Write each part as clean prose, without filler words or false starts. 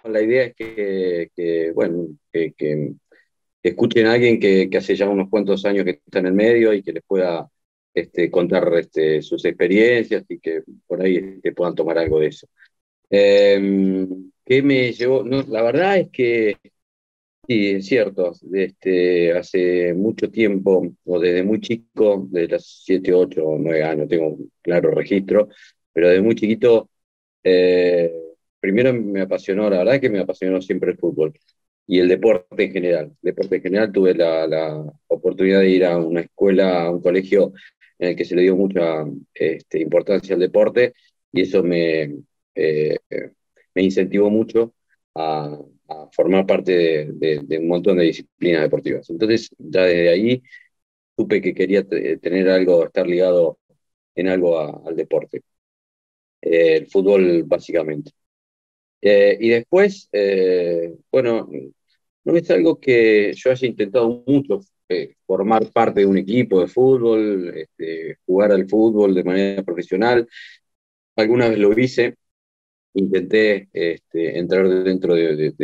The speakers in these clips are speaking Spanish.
la idea es bueno, que escuchen a alguien que hace ya unos cuantos años que está en el medio y que les pueda contar sus experiencias y que por ahí puedan tomar algo de eso. ¿Qué me llevó? No, la verdad es que sí, es cierto. Hace mucho tiempo, o desde muy chico, desde los 7, 8 o 9 años, tengo un claro registro, pero desde muy chiquito, eh, primero me apasionó, la verdad es que me apasionó siempre el fútbol y el deporte en general. Deporte en general, tuve la oportunidad de ir a una escuela, a un colegio en el que se le dio mucha importancia al deporte y eso eh, me incentivó mucho a formar parte de un montón de disciplinas deportivas. Entonces, ya desde ahí supe que quería tener algo, estar ligado en algo al deporte, el fútbol básicamente. Y después, bueno, no es algo que yo haya intentado mucho, formar parte de un equipo de fútbol, jugar al fútbol de manera profesional. Alguna vez lo hice, intenté entrar dentro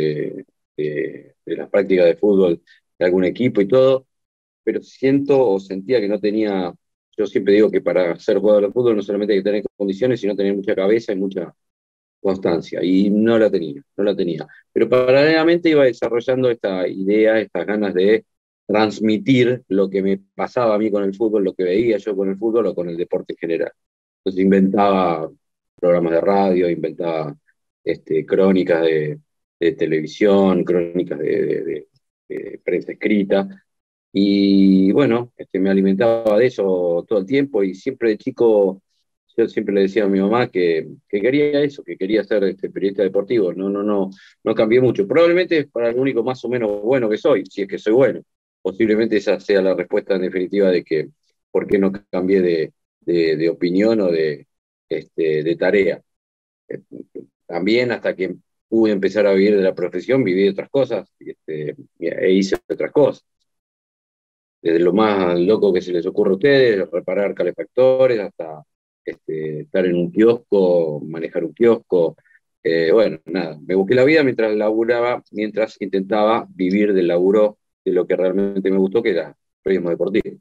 de las prácticas de fútbol de algún equipo y todo, pero siento o sentía que no tenía, yo siempre digo que para ser jugador de fútbol no solamente hay que tener condiciones, sino tener mucha cabeza y mucha constancia, y no la tenía, no la tenía. Pero paralelamente iba desarrollando esta idea, estas ganas de transmitir lo que me pasaba a mí con el fútbol, lo que veía yo con el fútbol o con el deporte en general. Entonces inventaba programas de radio, inventaba crónicas de televisión, crónicas de prensa escrita, y bueno, me alimentaba de eso todo el tiempo y siempre de chico yo siempre le decía a mi mamá que quería eso, que quería ser periodista deportivo. No cambié mucho. Probablemente es para lo único más o menos bueno que soy, si es que soy bueno. Posiblemente esa sea la respuesta en definitiva de que por qué no cambié de opinión o de tarea. Eh, También hasta que pude empezar a vivir de la profesión, viví de otras cosas e hice otras cosas desde lo más loco que se les ocurre a ustedes, reparar calefactores, hasta estar en un kiosco, manejar un kiosco. Bueno, nada, me busqué la vida mientras laburaba, mientras intentaba vivir del laburo de lo que realmente me gustó, que era periodismo deportivo.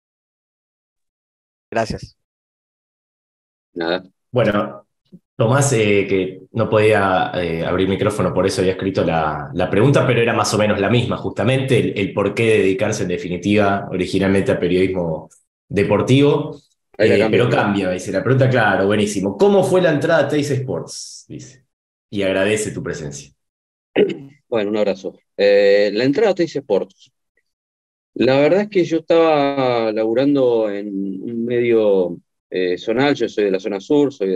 Gracias. Nada. Bueno, Tomás, que no podía abrir micrófono, por eso había escrito la pregunta, pero era más o menos la misma, justamente, el por qué dedicarse en definitiva originalmente a periodismo deportivo. Ahí la Pero cambié. cambia, dice la pregunta, claro, buenísimo. ¿Cómo fue la entrada a Teis Sports? Dice. Y agradece tu presencia. Bueno, un abrazo. La entrada a Teis Sports. La verdad es que yo estaba laburando en un medio zonal, yo soy de la zona sur, soy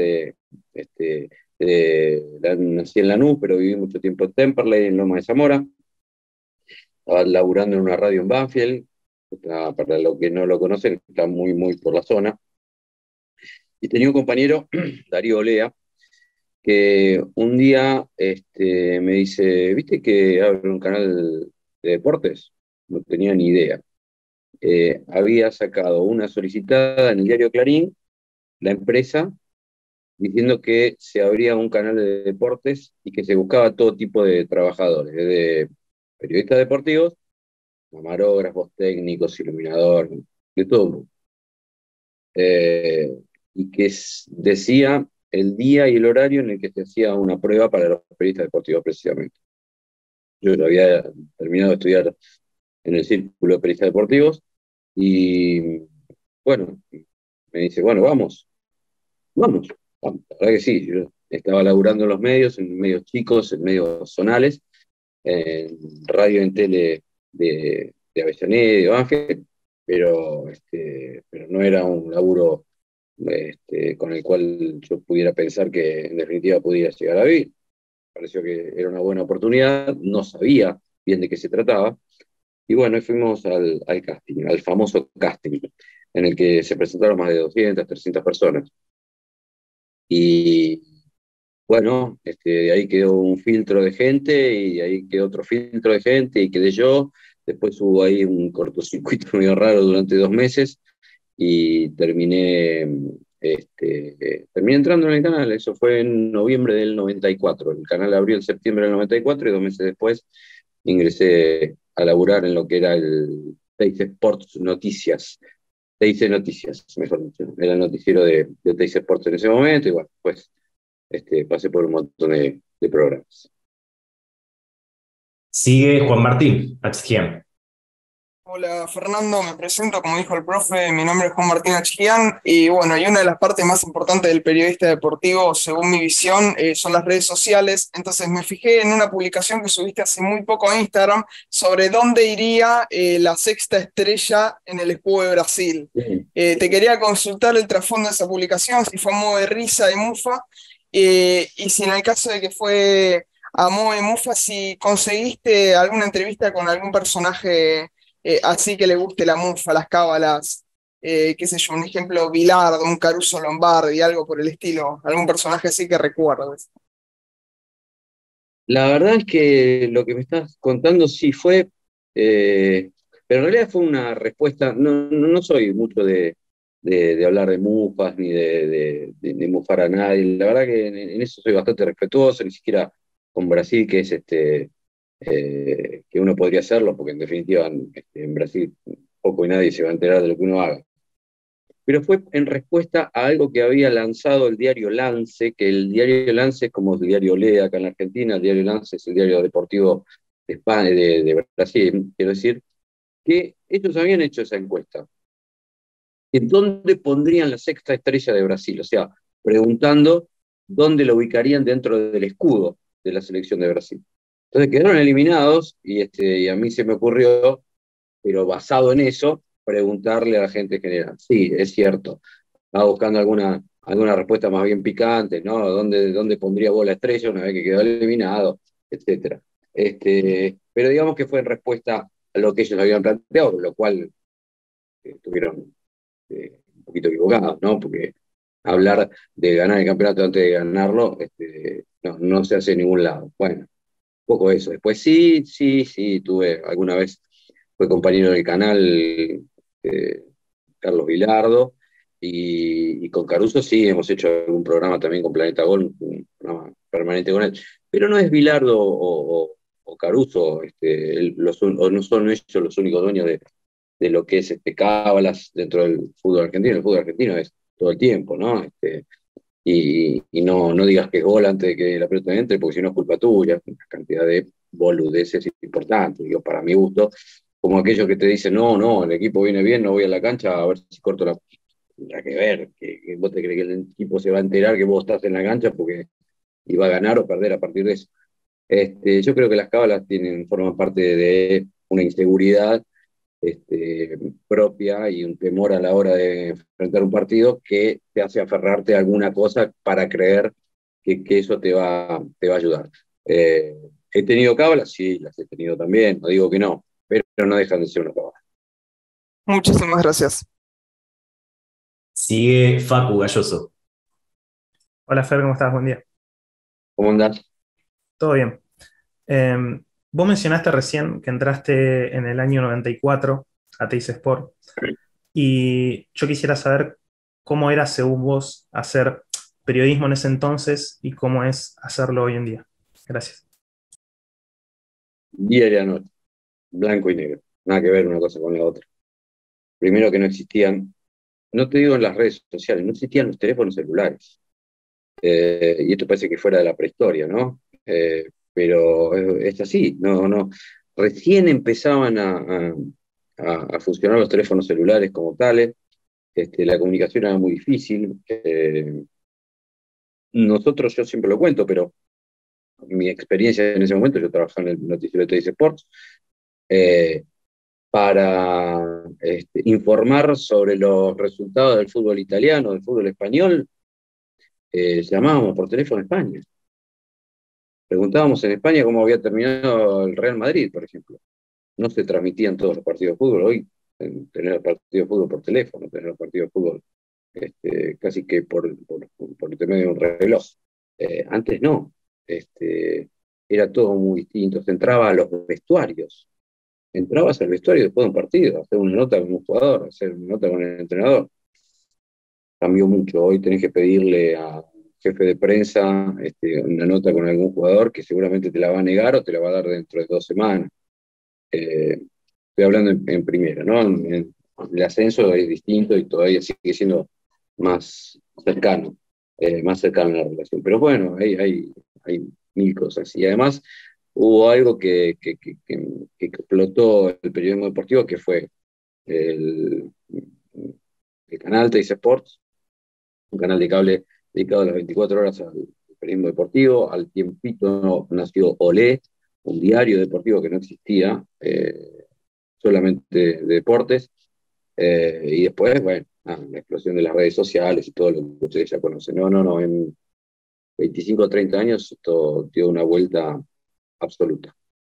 nací en Lanús, pero viví mucho tiempo en Temperley, en Loma de Zamora. Estaba laburando en una radio en Banfield, para los que no lo conocen, está muy, muy por la zona. Y tenía un compañero, Darío Olea, que un día me dice, ¿viste que abre un canal de deportes? No tenía ni idea. Había sacado una solicitada en el diario Clarín, la empresa, diciendo que se abría un canal de deportes y que se buscaba todo tipo de trabajadores, desde periodistas deportivos, camarógrafos, técnicos, iluminadores, de todo. Eh, y que decía el día y el horario en el que se hacía una prueba para los periodistas deportivos, precisamente. Yo ya había terminado de estudiar en el Círculo de Periodistas Deportivos y, bueno, me dice, bueno, vamos, vamos. La verdad que sí, yo estaba laburando en los medios, en medios chicos, en medios zonales, en radio, en tele de Avellaneda y de Banfield, pero no era un laburo con el cual yo pudiera pensar que en definitiva pudiera llegar a vivir. Pareció que era una buena oportunidad, no sabía bien de qué se trataba, y bueno, fuimos al casting, al famoso casting, en el que se presentaron más de 200, 300 personas. Y bueno, de ahí quedó un filtro de gente, y de ahí quedó otro filtro de gente, y quedé yo. Después hubo ahí un cortocircuito medio raro durante 2 meses, y terminé terminé entrando en el canal, eso fue en noviembre del 94. El canal abrió en septiembre del 94 y 2 meses después ingresé a laburar en lo que era el Teis Sports Noticias. TIC Noticias, mejor dicho. Era el noticiero de TIC Sports en ese momento y bueno, pues pasé por un montón de programas. Sigue Juan Martín Achgian. Hola Fernando, me presento, como dijo el profe, mi nombre es Juan Martín Achgian y bueno, y una de las partes más importantes del periodista deportivo, según mi visión, son las redes sociales. Entonces me fijé en una publicación que subiste hace muy poco a Instagram sobre dónde iría la sexta estrella en el escudo de Brasil. Bien. Te quería consultar el trasfondo de esa publicación, si fue a modo de risa, de mufa, y si en el caso de que fue a modo de mufa, si conseguiste alguna entrevista con algún personaje así que le guste la mufa, las cábalas, qué sé yo, un ejemplo, Bilardo, un Caruso Lombardi, algo por el estilo, algún personaje así que recuerdes. La verdad es que lo que me estás contando sí fue, pero en realidad fue una respuesta, no soy mucho de hablar de mufas ni de mufar a nadie, la verdad que en eso soy bastante respetuoso, ni siquiera con Brasil, que es que uno podría hacerlo, porque en definitiva en Brasil poco y nadie se va a enterar de lo que uno haga. Pero fue en respuesta a algo que había lanzado el diario Lance, que el diario Lance es como el diario Olé acá en la Argentina, el diario Lance es el diario deportivo de España, de Brasil, quiero decir, que ellos habían hecho esa encuesta. ¿En dónde pondrían la sexta estrella de Brasil? O sea, preguntando dónde lo ubicarían dentro del escudo de la selección de Brasil. Entonces quedaron eliminados y a mí se me ocurrió, pero basado en eso, preguntarle a la gente en general. Sí, es cierto. Estaba buscando alguna respuesta más bien picante, ¿no? ¿Dónde pondría vos la estrella una vez que quedó eliminado? Etcétera. Pero digamos que fue en respuesta a lo que ellos habían planteado, lo cual estuvieron un poquito equivocados, ¿no? Porque hablar de ganar el campeonato antes de ganarlo no se hace en ningún lado. Bueno, un poco eso. Después sí, tuve alguna vez, fue compañero del canal Carlos Vilardo, y con Caruso sí, hemos hecho algún programa también con Planeta Gol, un programa permanente con él. Pero no es Vilardo o Caruso, o no son ellos los únicos dueños de lo que es cábalas dentro del fútbol argentino. El fútbol argentino es todo el tiempo, ¿no? Y no digas que es gol antes de que la pelota entre, porque si no es culpa tuya, una cantidad de boludeces importantes, digo, para mi gusto, como aquellos que te dicen, no, el equipo viene bien, no voy a la cancha a ver si corto la... Tendrá que ver, que vos te crees que el equipo se va a enterar que vos estás en la cancha porque iba a ganar o perder a partir de eso. Yo creo que las cábalas forman parte de una inseguridad propia y un temor a la hora de enfrentar un partido que te hace aferrarte a alguna cosa para creer que eso te va a ayudar. ¿He tenido cábalas? Sí, las he tenido también, no digo que no, pero no dejan de ser una cábala. Muchísimas gracias. Sigue Facu Galloso. Hola Fer, ¿cómo estás? Buen día. ¿Cómo andás? ¿Todo bien? Vos mencionaste recién que entraste en el año 94 a Teis Sport y yo quisiera saber cómo era según vos hacer periodismo en ese entonces y cómo es hacerlo hoy en día. Gracias. Día y la noche, blanco y negro, nada que ver una cosa con la otra. Primero que no existían, no te digo en las redes sociales, no existían los teléfonos celulares. Y esto parece que fuera de la prehistoria, ¿no? Pero es así, no. Recién empezaban a funcionar los teléfonos celulares como tales, la comunicación era muy difícil. Nosotros, yo siempre lo cuento, pero mi experiencia en ese momento, yo trabajaba en el noticiero de TIC Sports, eh, para informar sobre los resultados del fútbol italiano, del fútbol español, llamábamos por teléfono a España. Preguntábamos en España cómo había terminado el Real Madrid, por ejemplo. No se transmitían todos los partidos de fútbol. Hoy, tener el partido de fútbol por teléfono, tener el partido de fútbol casi que por intermedio de un reloj. Antes no. Era todo muy distinto. Se entraba a los vestuarios. Entrabas al vestuario después de un partido, a hacer una nota con un jugador, a hacer una nota con el entrenador. cambió mucho. Hoy tenés que pedirle a un jefe de prensa una nota con algún jugador que seguramente te la va a negar o te la va a dar dentro de 2 semanas. Estoy hablando en primera, ¿no? El ascenso es distinto y todavía sigue siendo más cercano, más cercano a la relación. Pero bueno, hay mil cosas. Y además hubo algo que explotó el periodismo deportivo, que fue el, el canal Teis Sports, un canal de cable dedicado a las 24 horas al periodismo deportivo. Al tiempito nació Olé, un diario deportivo que no existía, solamente de deportes. Y después, bueno, la explosión de las redes sociales y todo lo que ustedes ya conocen. No, en 25 o 30 años esto dio una vuelta absoluta.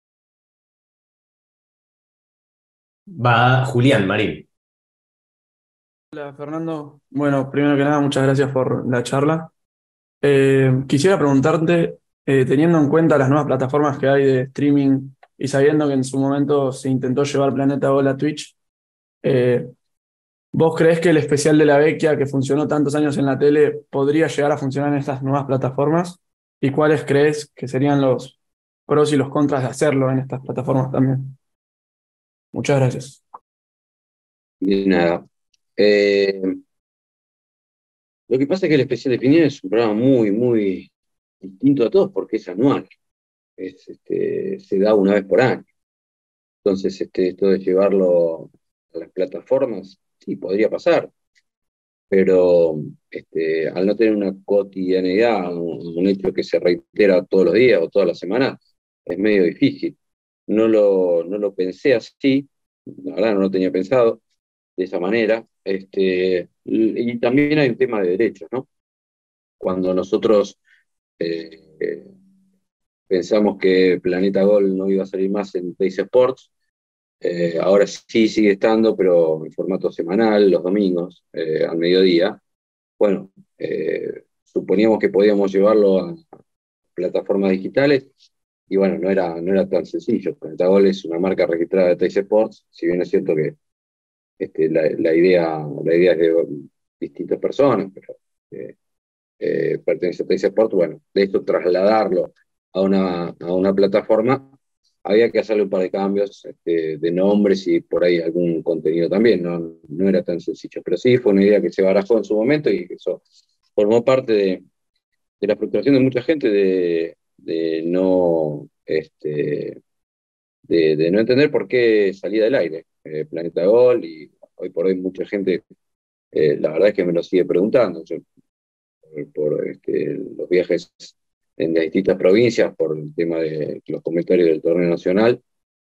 Va Julián Marín. Hola Fernando, bueno, primero que nada, muchas gracias por la charla. Quisiera preguntarte, teniendo en cuenta las nuevas plataformas que hay de streaming y sabiendo que en su momento se intentó llevar Planeta Gol a Twitch, eh, ¿vos creés que el especial de la Vecchia, que funcionó tantos años en la tele, podría llegar a funcionar en estas nuevas plataformas? ¿Y cuáles creés que serían los pros y los contras de hacerlo en estas plataformas también? Muchas gracias. De nada. Eh, lo que pasa es que el especial de Piñera es un programa muy, muy distinto a todos porque es anual. Se da una vez por año. Entonces, esto de llevarlo a las plataformas, sí, podría pasar, pero al no tener una cotidianidad, un hecho que se reitera todos los días o todas las semanas, es medio difícil. No lo pensé así, la verdad no lo tenía pensado de esa manera. Y también hay un tema de derechos, ¿no? Cuando nosotros eh, pensamos que Planeta Gol no iba a salir más en Teis Sports, ahora sí sigue estando, pero en formato semanal, los domingos, al mediodía. Bueno, suponíamos que podíamos llevarlo a plataformas digitales y bueno, no era tan sencillo. Pentagol es una marca registrada de Teis Sports, si bien es cierto que la idea es de distintas personas, pero pertenece a Teis Sports. Bueno, de esto trasladarlo a una plataforma, había que hacerle un par de cambios de nombres y por ahí algún contenido también, no era tan sencillo, pero sí fue una idea que se barajó en su momento y que eso formó parte de la frustración de mucha gente de no, de no entender por qué salía del aire Planeta Gol, y hoy por hoy mucha gente, la verdad es que me lo sigue preguntando. Yo, por los viajes en las distintas provincias, por el tema de los comentarios del torneo nacional,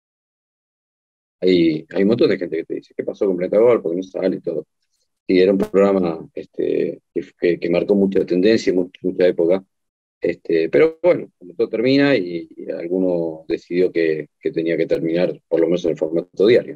hay un montón de gente que te dice, ¿qué pasó con Planeta Gol? Porque no sale y todo. Y era un programa que marcó mucha tendencia, mucha época. Pero bueno, como todo termina y alguno decidió que tenía que terminar, por lo menos en el formato diario.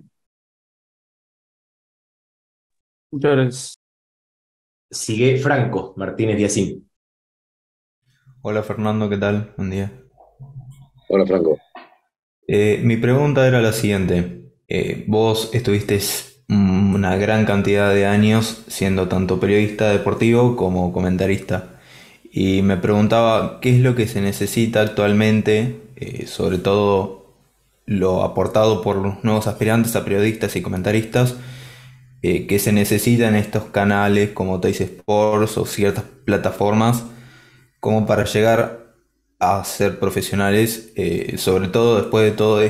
Muchas gracias. Sigue Franco Martínez Diacín. Hola Fernando, ¿qué tal? Buen día. Hola, Franco. Mi pregunta era la siguiente. Vos estuviste una gran cantidad de años siendo tanto periodista deportivo como comentarista. Y me preguntaba qué es lo que se necesita actualmente, sobre todo lo aportado por los nuevos aspirantes a periodistas y comentaristas, que se necesita en estos canales como Teis Sports o ciertas plataformas como para llegar a ser profesionales, sobre todo después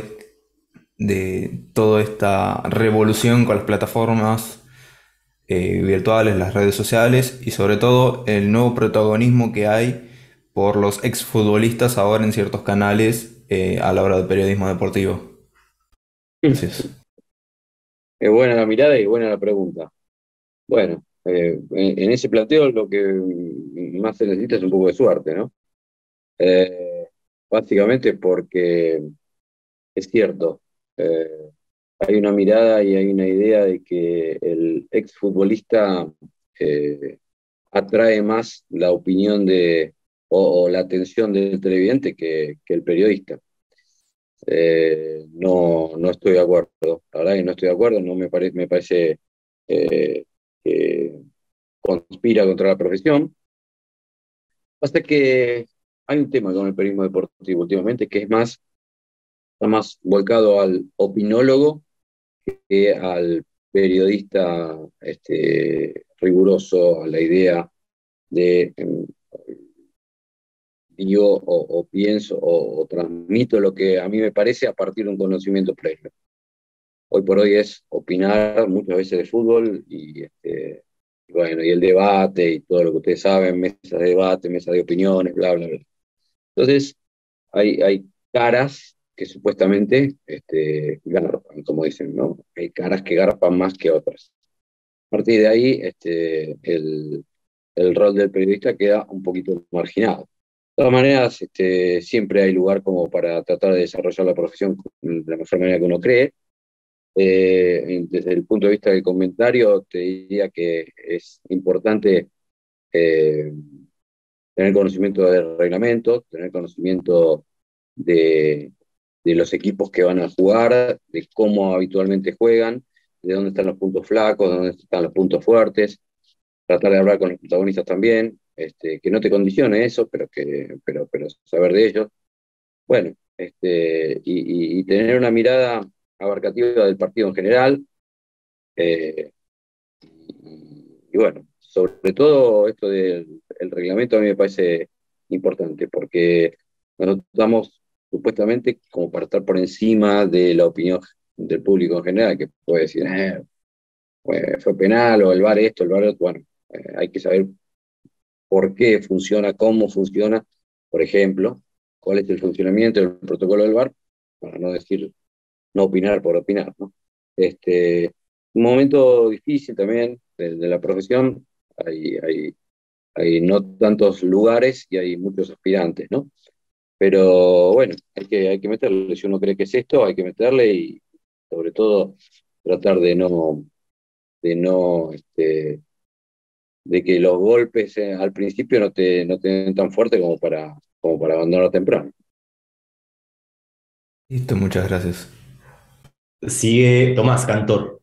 de toda esta revolución con las plataformas virtuales, las redes sociales y sobre todo el nuevo protagonismo que hay por los exfutbolistas ahora en ciertos canales a la hora del periodismo deportivo. Gracias. Es buena la mirada y buena la pregunta. Bueno, en ese planteo lo que más se necesita es un poco de suerte, ¿no? Eh, Básicamente porque es cierto, eh, hay una mirada y hay una idea de que el exfutbolista eh, atrae más la opinión o la atención del televidente que el periodista. No estoy de acuerdo, la verdad que no estoy de acuerdo, no me parece eh, que conspira contra la profesión. Hasta que hay un tema con el periodismo deportivo últimamente que está más volcado al opinólogo que al periodista riguroso, a la idea de digo o pienso o transmito lo que a mí me parece a partir de un conocimiento previo. Hoy por hoy es opinar muchas veces de fútbol y bueno, y el debate y todo lo que ustedes saben, mesas de debate, mesas de opiniones, bla, bla, bla. Entonces, hay caras que supuestamente garpan, como dicen, ¿no? Hay caras que garpan más que otras. A partir de ahí, el rol del periodista queda un poquito marginado. De todas maneras, siempre hay lugar como para tratar de desarrollar la profesión de la mejor manera que uno cree. Desde el punto de vista del comentario, te diría que es importante eh, tener conocimiento del reglamento, tener conocimiento de, de los equipos que van a jugar, de cómo habitualmente juegan, de dónde están los puntos flacos, de dónde están los puntos fuertes, tratar de hablar con los protagonistas también, que no te condicione eso, pero saber de ellos. Bueno, y tener una mirada abarcativa del partido en general, eh, y bueno, sobre todo esto del el reglamento a mí me parece importante, porque nos damos supuestamente como para estar por encima de la opinión del público en general, que puede decir, fue penal, o el VAR esto, el VAR otro. Bueno, hay que saber por qué funciona, cómo funciona, por ejemplo, cuál es el funcionamiento del protocolo del VAR, para no decir, no opinar por opinar, ¿no? Un momento difícil también de la profesión, hay no tantos lugares y hay muchos aspirantes, ¿no? Pero bueno, hay que meterle, si uno cree que es esto, hay que meterle y sobre todo tratar de de que los golpes al principio no te den tan fuerte como para abandonar temprano. Listo, muchas gracias. Sigue Tomás Cantor.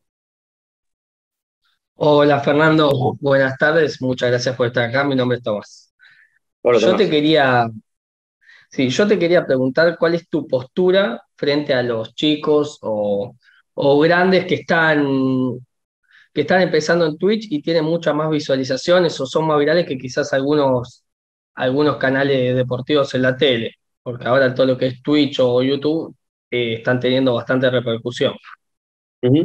Hola Fernando, buenas tardes, muchas gracias por estar acá, mi nombre es Tomás. Hola, Yo te Tomás. quería, sí, yo te quería preguntar cuál es tu postura frente a los chicos o grandes que están empezando en Twitch y tienen muchas más visualizaciones o son más virales que quizás algunos canales deportivos en la tele, porque ahora todo lo que es Twitch o YouTube están teniendo bastante repercusión. Ujú.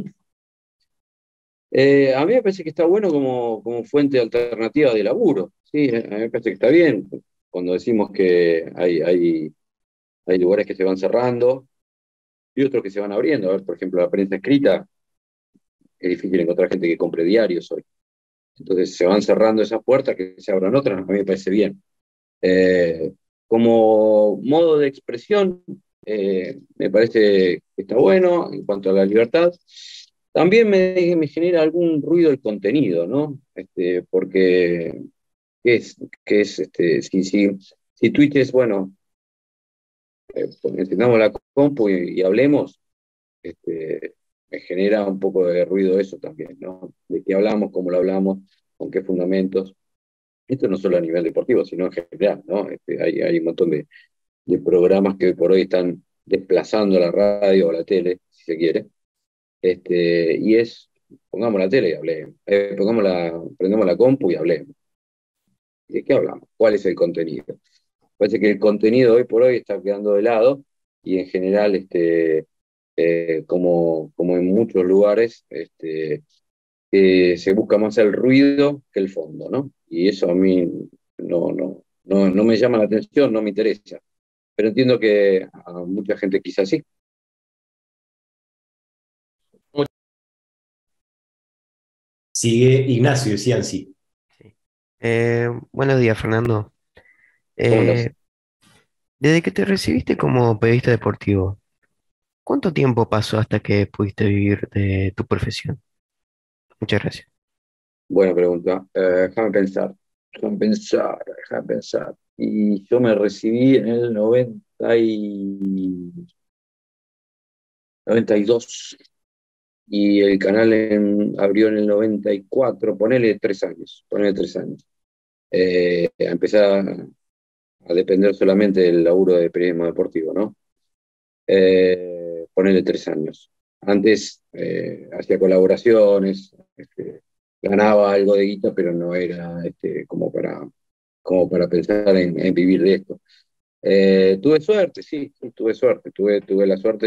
A mí me parece que está bueno como fuente alternativa de laburo, ¿sí? A mí me parece que está bien cuando decimos que hay lugares que se van cerrando y otros que se van abriendo. A ver, por ejemplo, la prensa escrita, es difícil encontrar gente que compre diarios hoy. Entonces se van cerrando esas puertas, que se abran otras, a mí me parece bien. Eh, Como modo de expresión, me parece que está bueno en cuanto a la libertad. También me genera algún ruido el contenido, ¿no? Porque, si Twitch es, bueno, pues encendamos la compu y hablemos, me genera un poco de ruido eso también, ¿no? De qué hablamos, cómo lo hablamos, con qué fundamentos. Esto no solo a nivel deportivo, sino en general, ¿no? Hay un montón de programas que hoy por hoy están desplazando la radio o la tele, si se quiere. Y pongamos la tele y hablemos, prendemos la compu y hablemos. ¿De qué hablamos? ¿Cuál es el contenido? Parece que el contenido hoy por hoy está quedando de lado y en general, como en muchos lugares, se busca más el ruido que el fondo, ¿no? Y eso a mí no me llama la atención, no me interesa. Pero entiendo que a mucha gente quizás sí. Sigue Ignacio Cianci. Buenos días, Fernando. ¿Cómo andás? Eh, Desde que te recibiste como periodista deportivo, ¿cuánto tiempo pasó hasta que pudiste vivir de tu profesión? Muchas gracias. Buena pregunta. Déjame pensar. Y yo me recibí en el 92. y el canal abrió en el 94, ponele 3 años. Empecé a depender solamente del laburo de periodismo deportivo, ¿no? Ponele 3 años. Antes hacía colaboraciones, ganaba algo de guita, pero no era como para pensar en vivir de esto. Tuve suerte, sí, tuve suerte. Tuve la suerte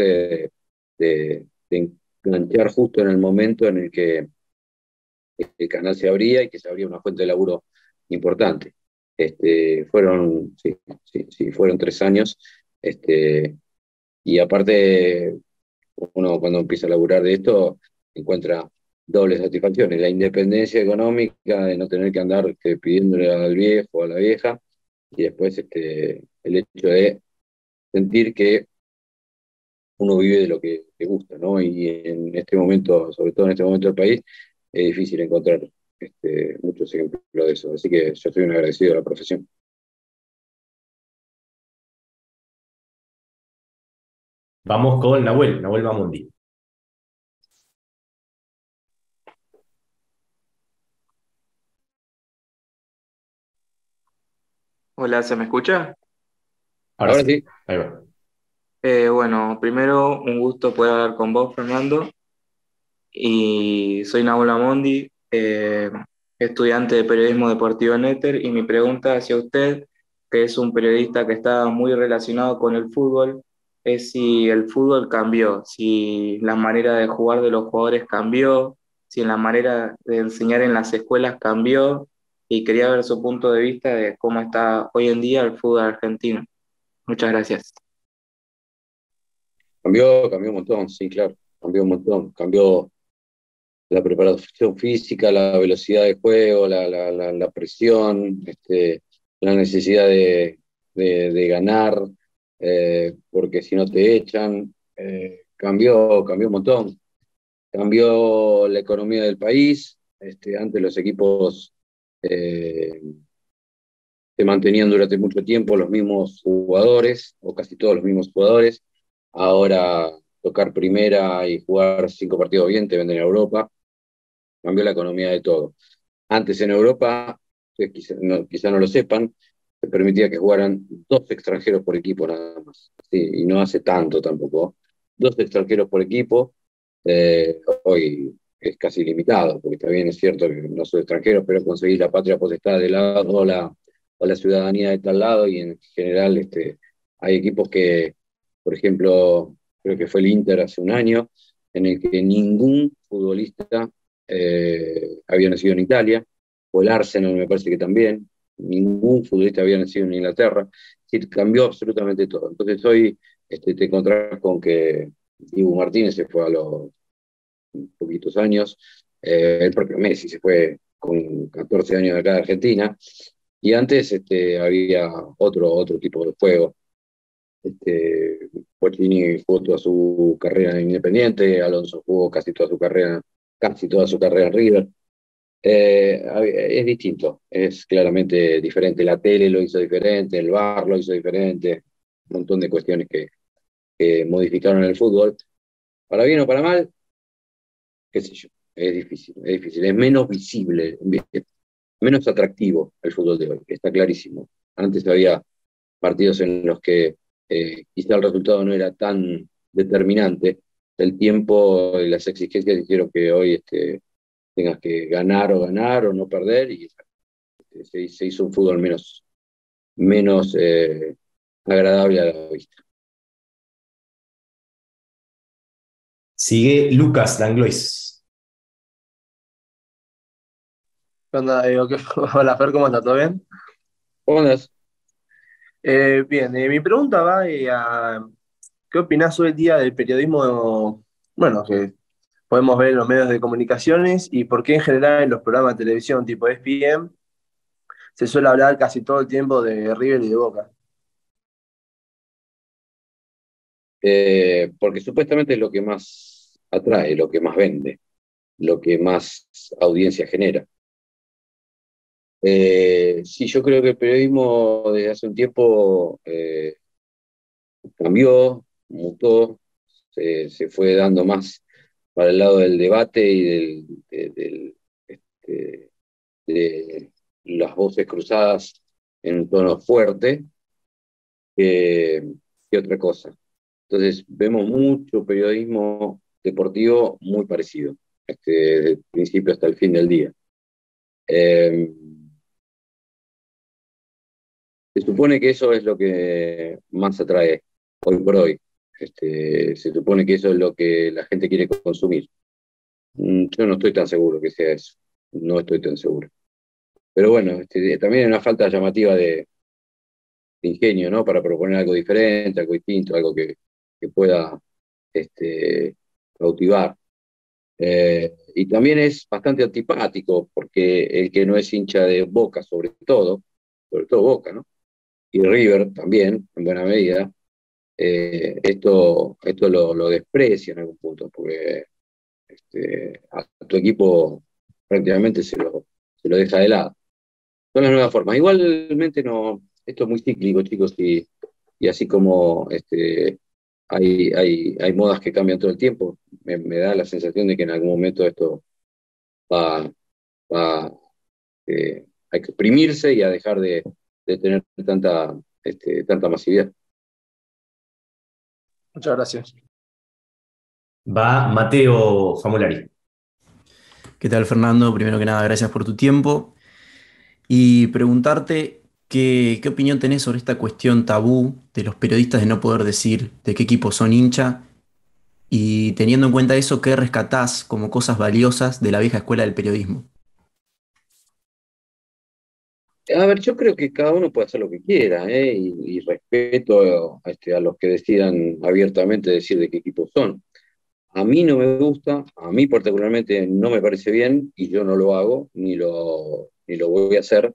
de enganchar justo en el momento en el que el canal se abría y que se abría una fuente de laburo importante. Fueron 3 años. Este, y aparte, uno cuando empieza a laburar de esto encuentra dobles satisfacciones: la independencia económica de no tener que andar pidiéndole al viejo o a la vieja, y después el hecho de sentir que uno vive de lo que le gusta, ¿no? Y en este momento, sobre todo en este momento del país, es difícil encontrar muchos ejemplos de eso. Así que yo soy un agradecido a la profesión. Vamos con Nahuel Mamundi. Hola, ¿se me escucha? Ahora Ahora sí, sí, ahí va. Bueno, primero un gusto poder hablar con vos, Fernando. Y soy Nahuel Amondi, estudiante de periodismo deportivo en Éter, y mi pregunta hacia usted, que es un periodista que está muy relacionado con el fútbol, es si el fútbol cambió, si la manera de jugar de los jugadores cambió, si la manera de enseñar en las escuelas cambió, y quería ver su punto de vista de cómo está hoy en día el fútbol argentino. Muchas gracias. cambió un montón, sí, claro, cambió un montón. Cambió la preparación física, la velocidad de juego, la presión, la necesidad de ganar, porque si no te echan. Cambió un montón. Cambió la economía del país. Antes los equipos eh, se mantenían durante mucho tiempo los mismos jugadores, o casi todos los mismos jugadores. Ahora tocar primera y jugar 5 partidos bien te venden a Europa. Cambió la economía de todo. Antes en Europa, que quizá no lo sepan, se permitía que jugaran 2 extranjeros por equipo nada más. Sí, y no hace tanto tampoco. 2 extranjeros por equipo. Hoy es casi limitado, porque también es cierto que no soy extranjero, pero conseguís la patria potestad de lado o la ciudadanía de tal lado, y en general hay equipos que, por ejemplo, creo que fue el Inter hace un año, en el que ningún futbolista había nacido en Italia, o el Arsenal me parece que también, ningún futbolista había nacido en Inglaterra. Es decir, cambió absolutamente todo. Entonces hoy te encontrás con que Dibu Martínez se fue a los poquitos años, el propio Messi se fue con 14 años de acá de Argentina, y antes había otro tipo de juego. Pochini jugó toda su carrera en Independiente, Alonso jugó casi toda su carrera en River. Es distinto, es claramente diferente. La tele lo hizo diferente, el VAR lo hizo diferente, un montón de cuestiones que modificaron el fútbol. Para bien o para mal, qué sé yo, es difícil, es menos visible, menos atractivo el fútbol de hoy, está clarísimo. Antes había partidos en los que quizá el resultado no era tan determinante. El tiempo y las exigencias hicieron que hoy tengas que ganar o no perder, y se hizo un fútbol menos agradable a la vista. Sigue Lucas Langlois. ¿Qué onda? Hola Fer, ¿cómo estás? ¿Todo bien? ¿Cómo andás? Bien, mi pregunta va a ¿qué opinás hoy en día del periodismo, bueno, que podemos ver en los medios de comunicaciones y por qué en general en los programas de televisión tipo ESPN se suele hablar casi todo el tiempo de River y de Boca? Porque supuestamente es lo que más atrae, lo que más vende, lo que más audiencia genera. Sí, yo creo que el periodismo desde hace un tiempo cambió, mutó, se fue dando más para el lado del debate y este, de las voces cruzadas en un tono fuerte que otra cosa. Entonces, vemos mucho periodismo deportivo muy parecido, desde el principio hasta el fin del día. Eh, Se supone que eso es lo que más atrae hoy por hoy. Se supone que eso es lo que la gente quiere consumir. Yo no estoy tan seguro que sea eso. No estoy tan seguro. Pero bueno, también hay una falta llamativa de ingenio, ¿no? Para proponer algo diferente, algo distinto, algo que pueda cautivar. Y también es bastante antipático, porque el que no es hincha de Boca, sobre todo Boca, ¿no? Y River también, en buena medida, esto lo desprecia en algún punto, porque a tu equipo prácticamente se lo deja de lado. Son las nuevas formas. Igualmente no, esto es muy cíclico, chicos, y así como hay modas que cambian todo el tiempo, me da la sensación de que en algún momento esto va, va a exprimirse y a dejar de tener tanta masividad. Muchas gracias. Va Mateo Famulari. ¿Qué tal, Fernando? Primero que nada, gracias por tu tiempo. Y preguntarte qué opinión tenés sobre esta cuestión tabú de los periodistas de no poder decir de qué equipo son hincha y teniendo en cuenta eso, ¿qué rescatás como cosas valiosas de la vieja escuela del periodismo? A ver, yo creo que cada uno puede hacer lo que quiera, y respeto a los que decidan abiertamente decir de qué equipo son. A mí no me gusta, a mí particularmente no me parece bien, y yo no lo hago, ni lo voy a hacer.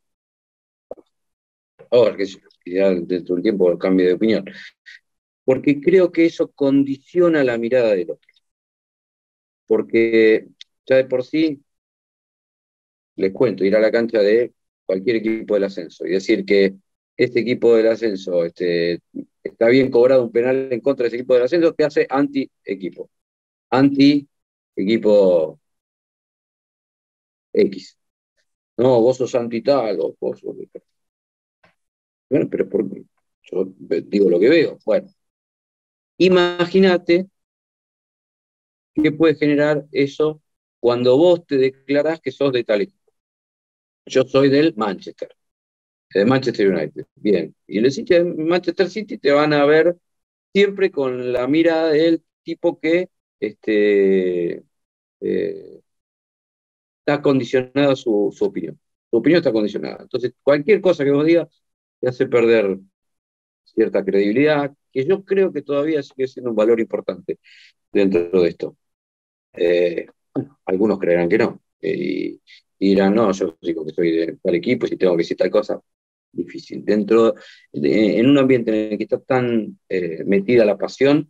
Ahora que ya dentro de un tiempo cambie de opinión, porque creo que eso condiciona la mirada del otro. Porque ya de por sí, les cuento, ir a la cancha de cualquier equipo del ascenso y decir que este equipo del ascenso está bien cobrado un penal en contra de ese equipo del ascenso, te hace anti-equipo. Anti-equipo X. No, vos sos anti-tal, o vos sos... Bueno, pero yo digo lo que veo. Bueno, imagínate qué puede generar eso cuando vos te declarás que sos de tal equipo. Yo soy del Manchester, de Manchester United. Bien. Y los hinchas de Manchester City te van a ver siempre con la mirada del tipo que eh, está condicionada su opinión. Su opinión está condicionada. Entonces, cualquier cosa que vos digas te hace perder cierta credibilidad, que yo creo que todavía sigue siendo un valor importante dentro de esto. Bueno, algunos creerán que no, y dirán, no, yo digo que soy de tal equipo, y si tengo que decir tal cosa, difícil. En un ambiente en el que está tan metida la pasión,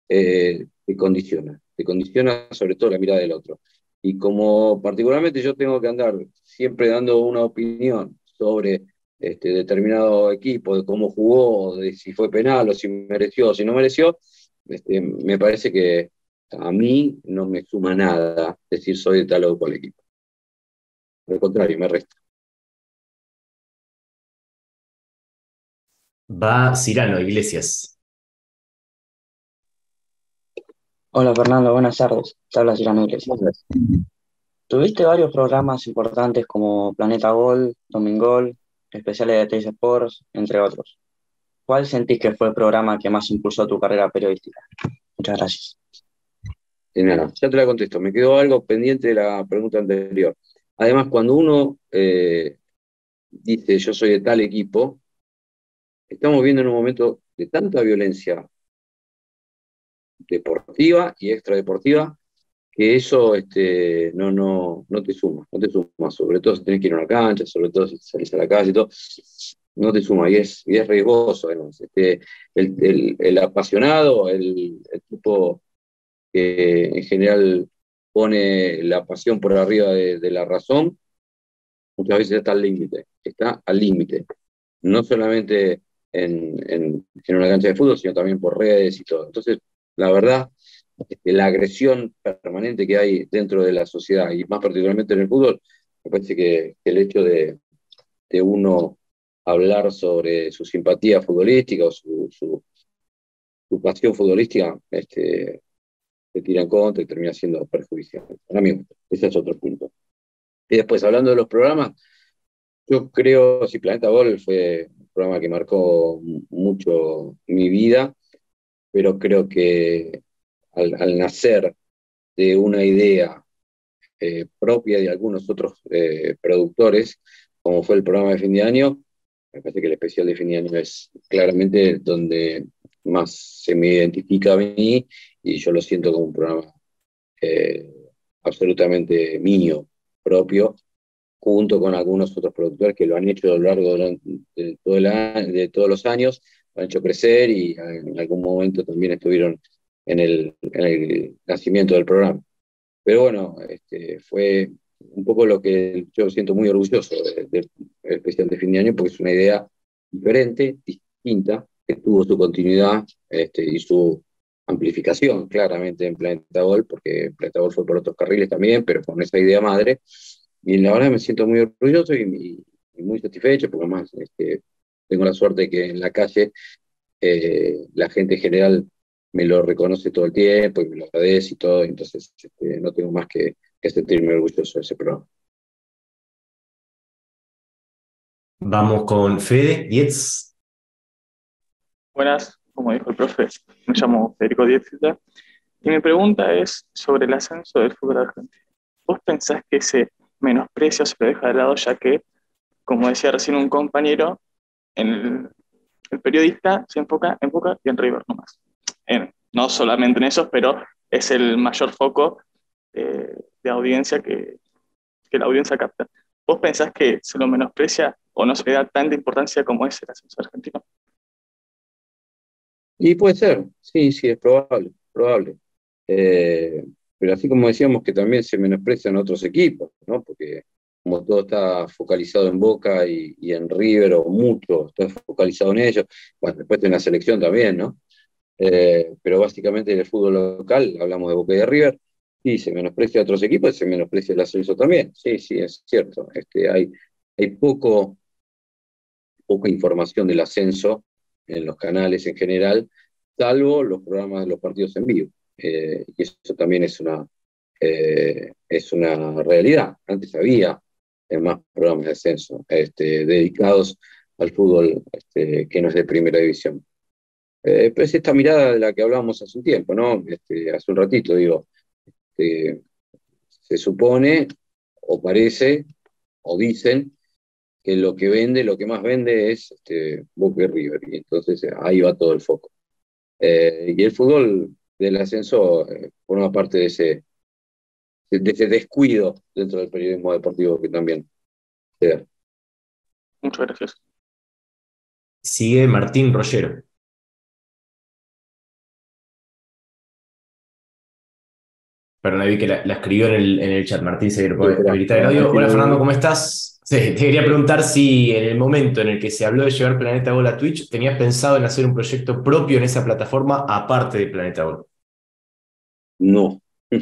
te condiciona sobre todo la mirada del otro. Y como particularmente yo tengo que andar siempre dando una opinión sobre determinado equipo, de cómo jugó, de si fue penal o si mereció o si no mereció, me parece que a mí no me suma nada decir soy de tal o cual equipo. Al contrario, me resta. Va Cirano Iglesias. Hola Fernando, buenas tardes. Te habla Cirano Iglesias. Tuviste varios programas importantes como Planeta Gol, Domingol, especiales de Teis Sports, entre otros. ¿Cuál sentís que fue el programa que más impulsó tu carrera periodística? Muchas gracias. Nada, ya te la contesto. Me quedó algo pendiente de la pregunta anterior. Además, cuando uno dice yo soy de tal equipo, estamos viendo en un momento de tanta violencia deportiva y extradeportiva que eso no te suma, sobre todo si tenés que ir a una cancha, sobre todo si salís a la calle y todo, no te suma, y es riesgoso además. El apasionado, el tipo que en general pone la pasión por arriba de la razón, muchas veces está al límite, no solamente en una cancha de fútbol, sino también por redes y todo. Entonces, la verdad la agresión permanente que hay dentro de la sociedad, y más particularmente en el fútbol, me parece que el hecho de uno hablar sobre su simpatía futbolística o su pasión futbolística, se tira en contra y termina siendo perjudicial. Para mí, ese es otro punto. Y después, hablando de los programas, yo creo, si Planeta Gol fue un programa que marcó mucho mi vida, pero creo que al nacer de una idea propia de algunos otros productores, como fue el programa de fin de año, me parece que el especial de fin de año es claramente donde más se me identifica a mí y yo lo siento como un programa eh, absolutamente mío, propio, junto con algunos otros productores que lo han hecho a lo largo de todos los años, lo han hecho crecer y en algún momento también estuvieron en el nacimiento del programa. Pero bueno, fue un poco lo que yo siento muy orgulloso del especial de fin de año, porque es una idea diferente, distinta, que tuvo su continuidad y su amplificación claramente en Planeta Gol, porque Planeta Gol fue por otros carriles también, pero con esa idea madre. Y la verdad me siento muy orgulloso y muy satisfecho, porque además tengo la suerte de que en la calle la gente en general me lo reconoce todo el tiempo y me lo agradece y todo, entonces no tengo más que sentirme orgulloso de ese programa. Vamos con Fede Dietz. Buenas, como dijo el profe, me llamo Federico Dietz y mi pregunta es sobre el ascenso del fútbol argentino. ¿Vos pensás que ese menosprecio se lo deja de lado, ya que, como decía recién un compañero, el periodista se enfoca en Boca y en River nomás? No solamente en esos, pero es el mayor foco de audiencia que la audiencia capta. ¿Vos pensás que se lo menosprecia o no se le da tanta importancia como es el ascenso argentino? Y puede ser, sí, es probable, probable. Pero así como decíamos que también se menosprecian otros equipos, ¿no? Porque como todo está focalizado en Boca y en River, o mucho está focalizado en ellos, bueno, después de una selección también, ¿no? Pero básicamente en el fútbol local, hablamos de Boca y de River, y se menosprecia a otros equipos y se menosprecia el ascenso también. Sí, es cierto. Hay poca información del ascenso en los canales en general, salvo los programas de los partidos en vivo. Y eso también es una realidad. Antes había más programas de ascenso dedicados al fútbol que no es de primera división. Pero es esta mirada de la que hablábamos hace un tiempo, ¿no? Hace un ratito, digo, se supone, o parece, o dicen, que lo que vende, lo que más vende es Boca y River, y entonces ahí va todo el foco. Y el fútbol del ascenso forma parte de ese descuido dentro del periodismo deportivo que también se da. Muchas gracias. Sigue Martín Rollero. Perdón, vi que la escribió en el chat. Martín, se puede habilitar el audio. Hola Fernando, ¿cómo estás? Sí, te quería preguntar si en el momento en el que se habló de llevar Planeta Gol a Twitch, tenías pensado en hacer un proyecto propio en esa plataforma aparte de Planeta Gol. No,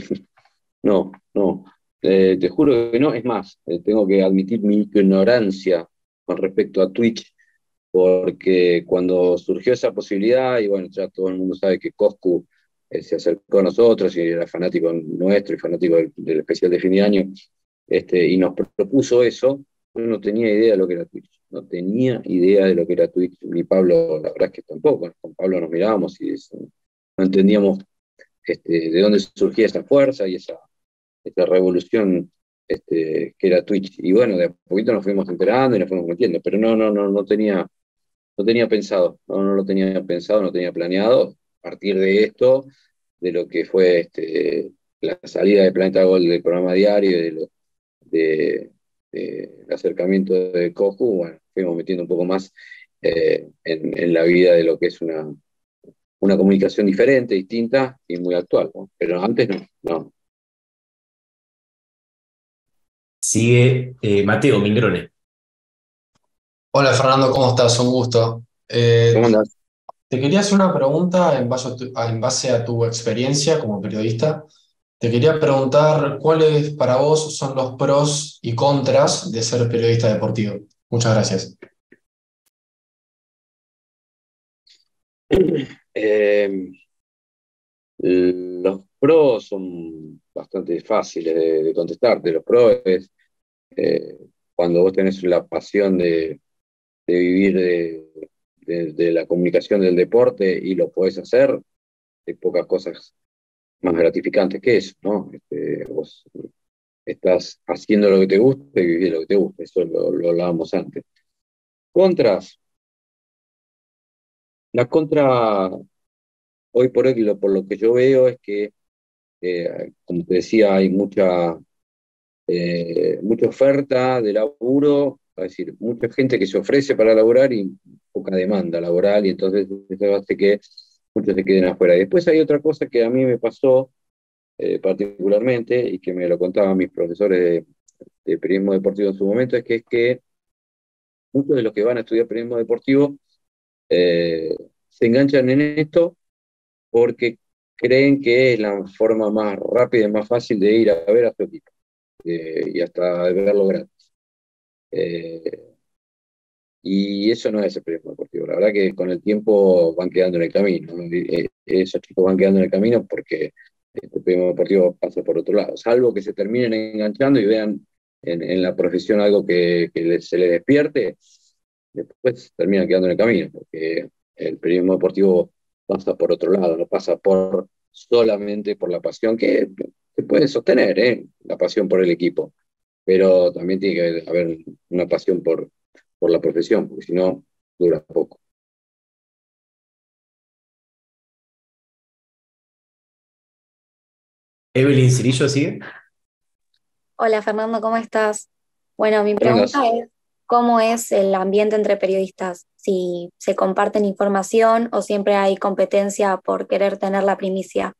no. Te juro que no. Es más, tengo que admitir mi ignorancia con respecto a Twitch, porque cuando surgió esa posibilidad, y bueno, ya todo el mundo sabe que Coscu se acercó a nosotros y era fanático nuestro y fanático del especial de fin de año, y nos propuso eso. Yo no tenía idea de lo que era Twitch, no tenía idea de lo que era Twitch, ni Pablo, la verdad es que tampoco. Con Pablo nos mirábamos y no entendíamos de dónde surgía esa fuerza y esa revolución que era Twitch. Y bueno, de a poquito nos fuimos enterando y nos fuimos metiendo, pero no tenía pensado, no lo tenía pensado, no tenía planeado. A partir de esto, de lo que fue la salida de Planeta Gol del programa diario, del acercamiento de Coscu, bueno, fuimos metiendo un poco más en la vida de lo que es una comunicación diferente, distinta y muy actual, ¿no? Pero antes no. Sigue Mateo Mingrone. Hola Fernando, ¿cómo estás? Un gusto. ¿Cómo andás? Te quería hacer una pregunta en base a tu experiencia como periodista. Te quería preguntar cuáles para vos son los pros y contras de ser periodista deportivo. Muchas gracias. Eh, los pros son bastante fáciles de contestarte. Los pros es eh, cuando vos tenés la pasión de vivir de la comunicación del deporte y lo podés hacer, hay pocas cosas más gratificantes que eso, ¿no? Vos estás haciendo lo que te gusta y vivís lo que te gusta, eso lo hablábamos antes. Contras. La contra, hoy por hoy, por lo que yo veo, es que, como te decía, hay mucha oferta de laburo, es decir, mucha gente que se ofrece para laborar y poca demanda laboral, y entonces eso hace que muchos se queden afuera. Y después hay otra cosa que a mí me pasó particularmente, y que me lo contaban mis profesores de periodismo deportivo en su momento, es que muchos de los que van a estudiar periodismo deportivo eh, se enganchan en esto porque creen que es la forma más rápida y más fácil de ir a ver a su equipo y hasta de verlo gratis. Eh, y eso no es el periodismo deportivo. La verdad que con el tiempo van quedando en el camino, ¿no? Esos chicos van quedando en el camino porque el periodismo deportivo pasa por otro lado. Salvo que se terminen enganchando y vean en la profesión algo que se les despierte, después terminan quedando en el camino, porque el periodismo deportivo pasa por otro lado, no pasa solamente por la pasión que se puede sostener, la pasión por el equipo, pero también tiene que haber una pasión por la profesión, porque si no, dura poco. Evelyn Cirillo sigue. Hola Fernando, ¿cómo estás? Bueno, mi ¿Cómo andás? pregunta es, ¿cómo es el ambiente entre periodistas? Si se comparten información o siempre hay competencia por querer tener la primicia.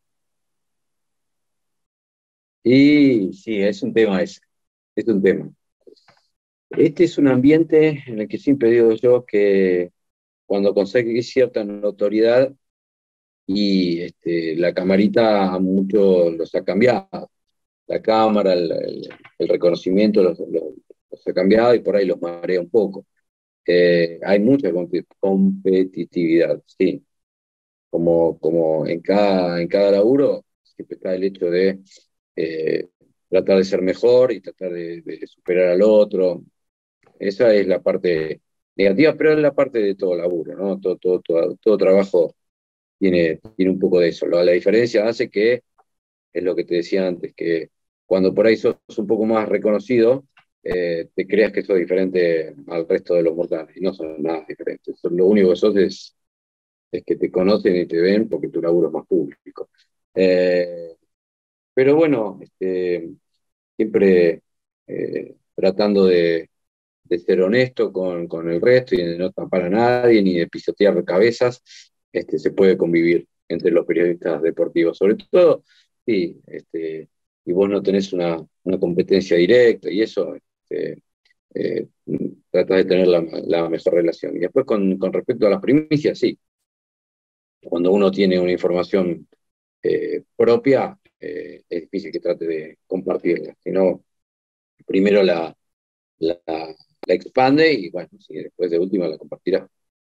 Y sí, es un tema ese, es un tema. Este es un ambiente en el que siempre digo yo que cuando conseguís cierta notoriedad y la camarita a muchos los ha cambiado. La cámara, el reconocimiento los ha cambiado y por ahí los marea un poco. Hay mucha competitividad, sí. Como en cada laburo, siempre está el hecho de eh, tratar de ser mejor y tratar de superar al otro. Esa es la parte negativa, pero es la parte de todo laburo, ¿no? Todo trabajo tiene un poco de eso. La diferencia hace que, es lo que te decía antes, que cuando por ahí sos un poco más reconocido, te creas que sos diferente al resto de los mortales, y no son nada diferentes. Lo único que sos es que te conocen y te ven porque tu laburo es más público. Eh, pero bueno, siempre tratando de ser honesto con el resto y de no tapar a nadie ni de pisotear cabezas, se puede convivir entre los periodistas deportivos. Sobre todo, sí, y vos no tenés una competencia directa y eso, eh, tratás de tener la mejor relación. Y después con respecto a las primicias, sí, cuando uno tiene una información propia, es difícil que trate de compartirla, sino primero la, la expande y bueno, sí, después de última la compartirá.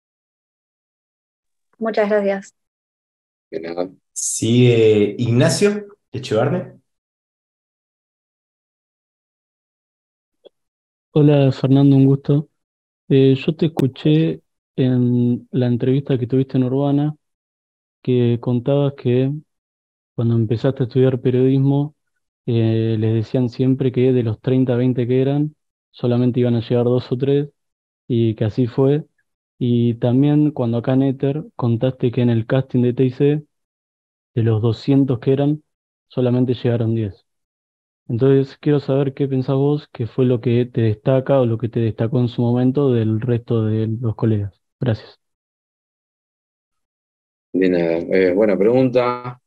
Muchas gracias. De nada. Sigue Ignacio Echevarne. Hola Fernando, un gusto. Yo te escuché en la entrevista que tuviste en Urbana que contabas que cuando empezaste a estudiar periodismo les decían siempre que de los 30 20 que eran, solamente iban a llegar dos o tres y que así fue. Y también cuando acá en Éter contaste que en el casting de TIC, de los 200 que eran, solamente llegaron 10. Entonces, quiero saber qué pensás vos, qué fue lo que te destaca o lo que te destacó en su momento del resto de los colegas. Gracias. De nada. Buena pregunta.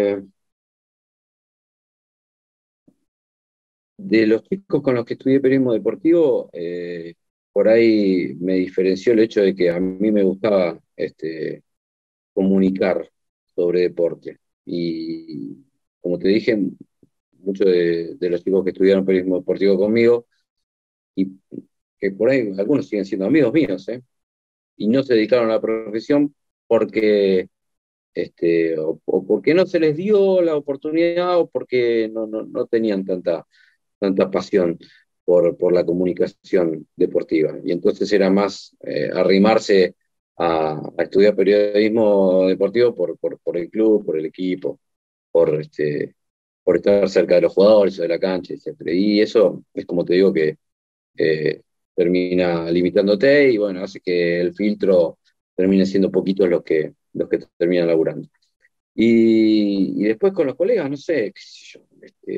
De los chicos con los que estudié periodismo deportivo, por ahí me diferenció el hecho de que a mí me gustaba comunicar sobre deporte. Y como te dije, muchos de los chicos que estudiaron periodismo deportivo conmigo, y que por ahí algunos siguen siendo amigos míos, y no se dedicaron a la profesión porque, o porque no se les dio la oportunidad o porque no tenían tanta pasión por la comunicación deportiva. Y entonces era más arrimarse a estudiar periodismo deportivo por el club, por el equipo, por estar cerca de los jugadores o de la cancha, etc. Y eso es como te digo que eh, termina limitándote y bueno, hace que el filtro termine siendo poquitos los que terminan laburando. Y después con los colegas, no sé, qué sé yo,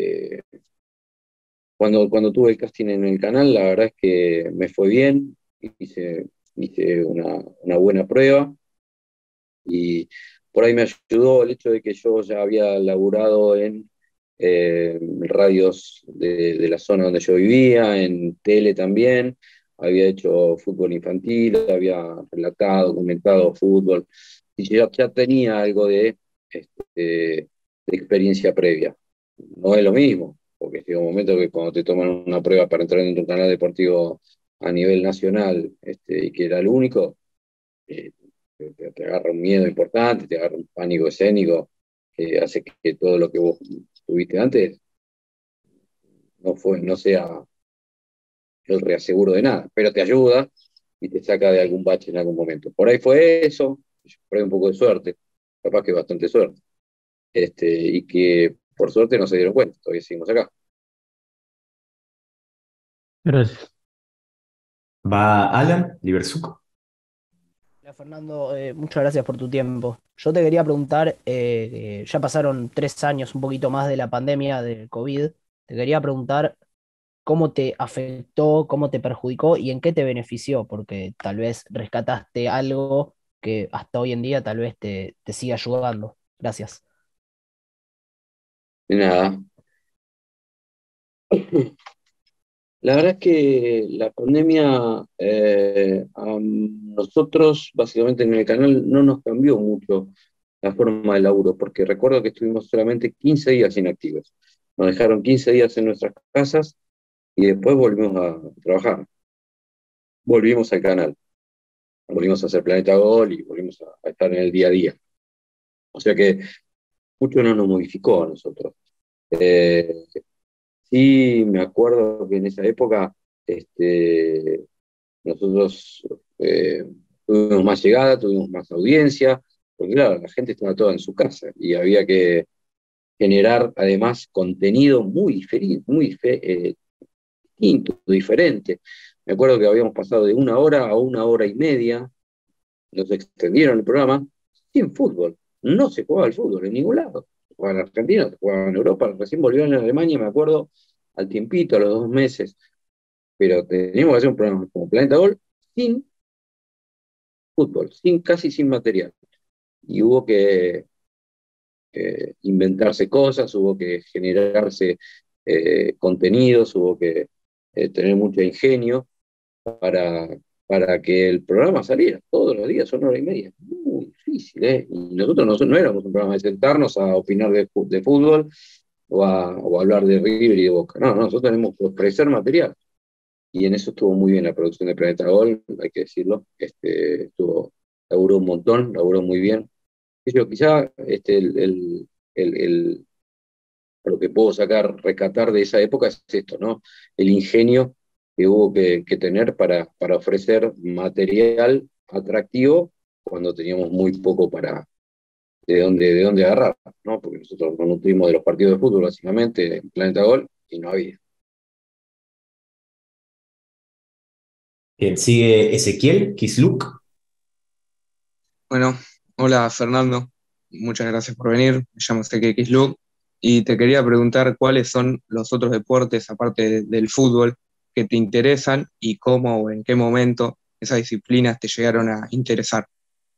cuando tuve el casting en el canal, la verdad es que me fue bien, hice una buena prueba y por ahí me ayudó el hecho de que yo ya había laburado en radios de la zona donde yo vivía, en tele también, había hecho fútbol infantil, había relatado, comentado fútbol, y yo ya tenía algo de experiencia previa. No es lo mismo, porque llega un momento que cuando te toman una prueba para entrar en un canal deportivo a nivel nacional, y que era el único, eh, te agarra un miedo importante, te agarra un pánico escénico, que hace que todo lo que vos tuviste antes no sea el reaseguro de nada, pero te ayuda y te saca de algún bache en algún momento. Por ahí fue eso, por ahí un poco de suerte, capaz que bastante suerte, y que por suerte no se dieron cuenta, todavía seguimos acá. Gracias. Va Alan Libersuco. Hola Fernando, muchas gracias por tu tiempo. Yo te quería preguntar, ya pasaron 3 años, un poquito más de la pandemia del COVID. Te quería preguntar cómo te afectó, cómo te perjudicó y en qué te benefició, porque tal vez rescataste algo que hasta hoy en día tal vez te siga ayudando. Gracias. De nada. La verdad es que la pandemia a nosotros, básicamente en el canal, no nos cambió mucho la forma de laburo, porque recuerdo que estuvimos solamente 15 días inactivos. Nos dejaron 15 días en nuestras casas y después volvimos a trabajar. Volvimos al canal, volvimos a hacer Planeta Gol y volvimos a estar en el día a día. O sea que mucho no nos modificó a nosotros. Eh, sí, me acuerdo que en esa época nosotros tuvimos más llegada, tuvimos más audiencia, porque claro, la gente estaba toda en su casa y había que generar además contenido distinto, diferente. Me acuerdo que habíamos pasado de 1 hora a 1 hora y media, nos extendieron el programa sin fútbol. No se jugaba el fútbol en ningún lado. Se jugaba en Argentina, se jugaba en Europa, recién volvieron en Alemania, me acuerdo, al tiempito, a los 2 meses. Pero teníamos que hacer un programa como Planeta Gol sin fútbol, casi sin material. Y hubo que inventarse cosas, hubo que generarse contenidos, hubo que tener mucho ingenio para, para que el programa saliera todos los días, 1 hora y media. Muy difícil, ¿eh? Y nosotros no éramos un programa de sentarnos a opinar de fútbol o a hablar de River y de Boca. No, nosotros tenemos que ofrecer material. Y en eso estuvo muy bien la producción de Planeta Gol, hay que decirlo. Laburó un montón, laburó muy bien. Yo quizá lo que puedo rescatar de esa época es esto, ¿no? El ingenio que hubo que tener para ofrecer material atractivo cuando teníamos muy poco de dónde agarrar, ¿no? Porque nosotros nos nutrimos de los partidos de fútbol, básicamente, en Planeta Gol, y no había. Bien, sigue Ezequiel Kisluk. Bueno, hola Fernando, muchas gracias por venir. Me llamo Ezequiel Kisluk y te quería preguntar cuáles son los otros deportes, aparte del fútbol, que te interesan y cómo o en qué momento esas disciplinas te llegaron a interesar.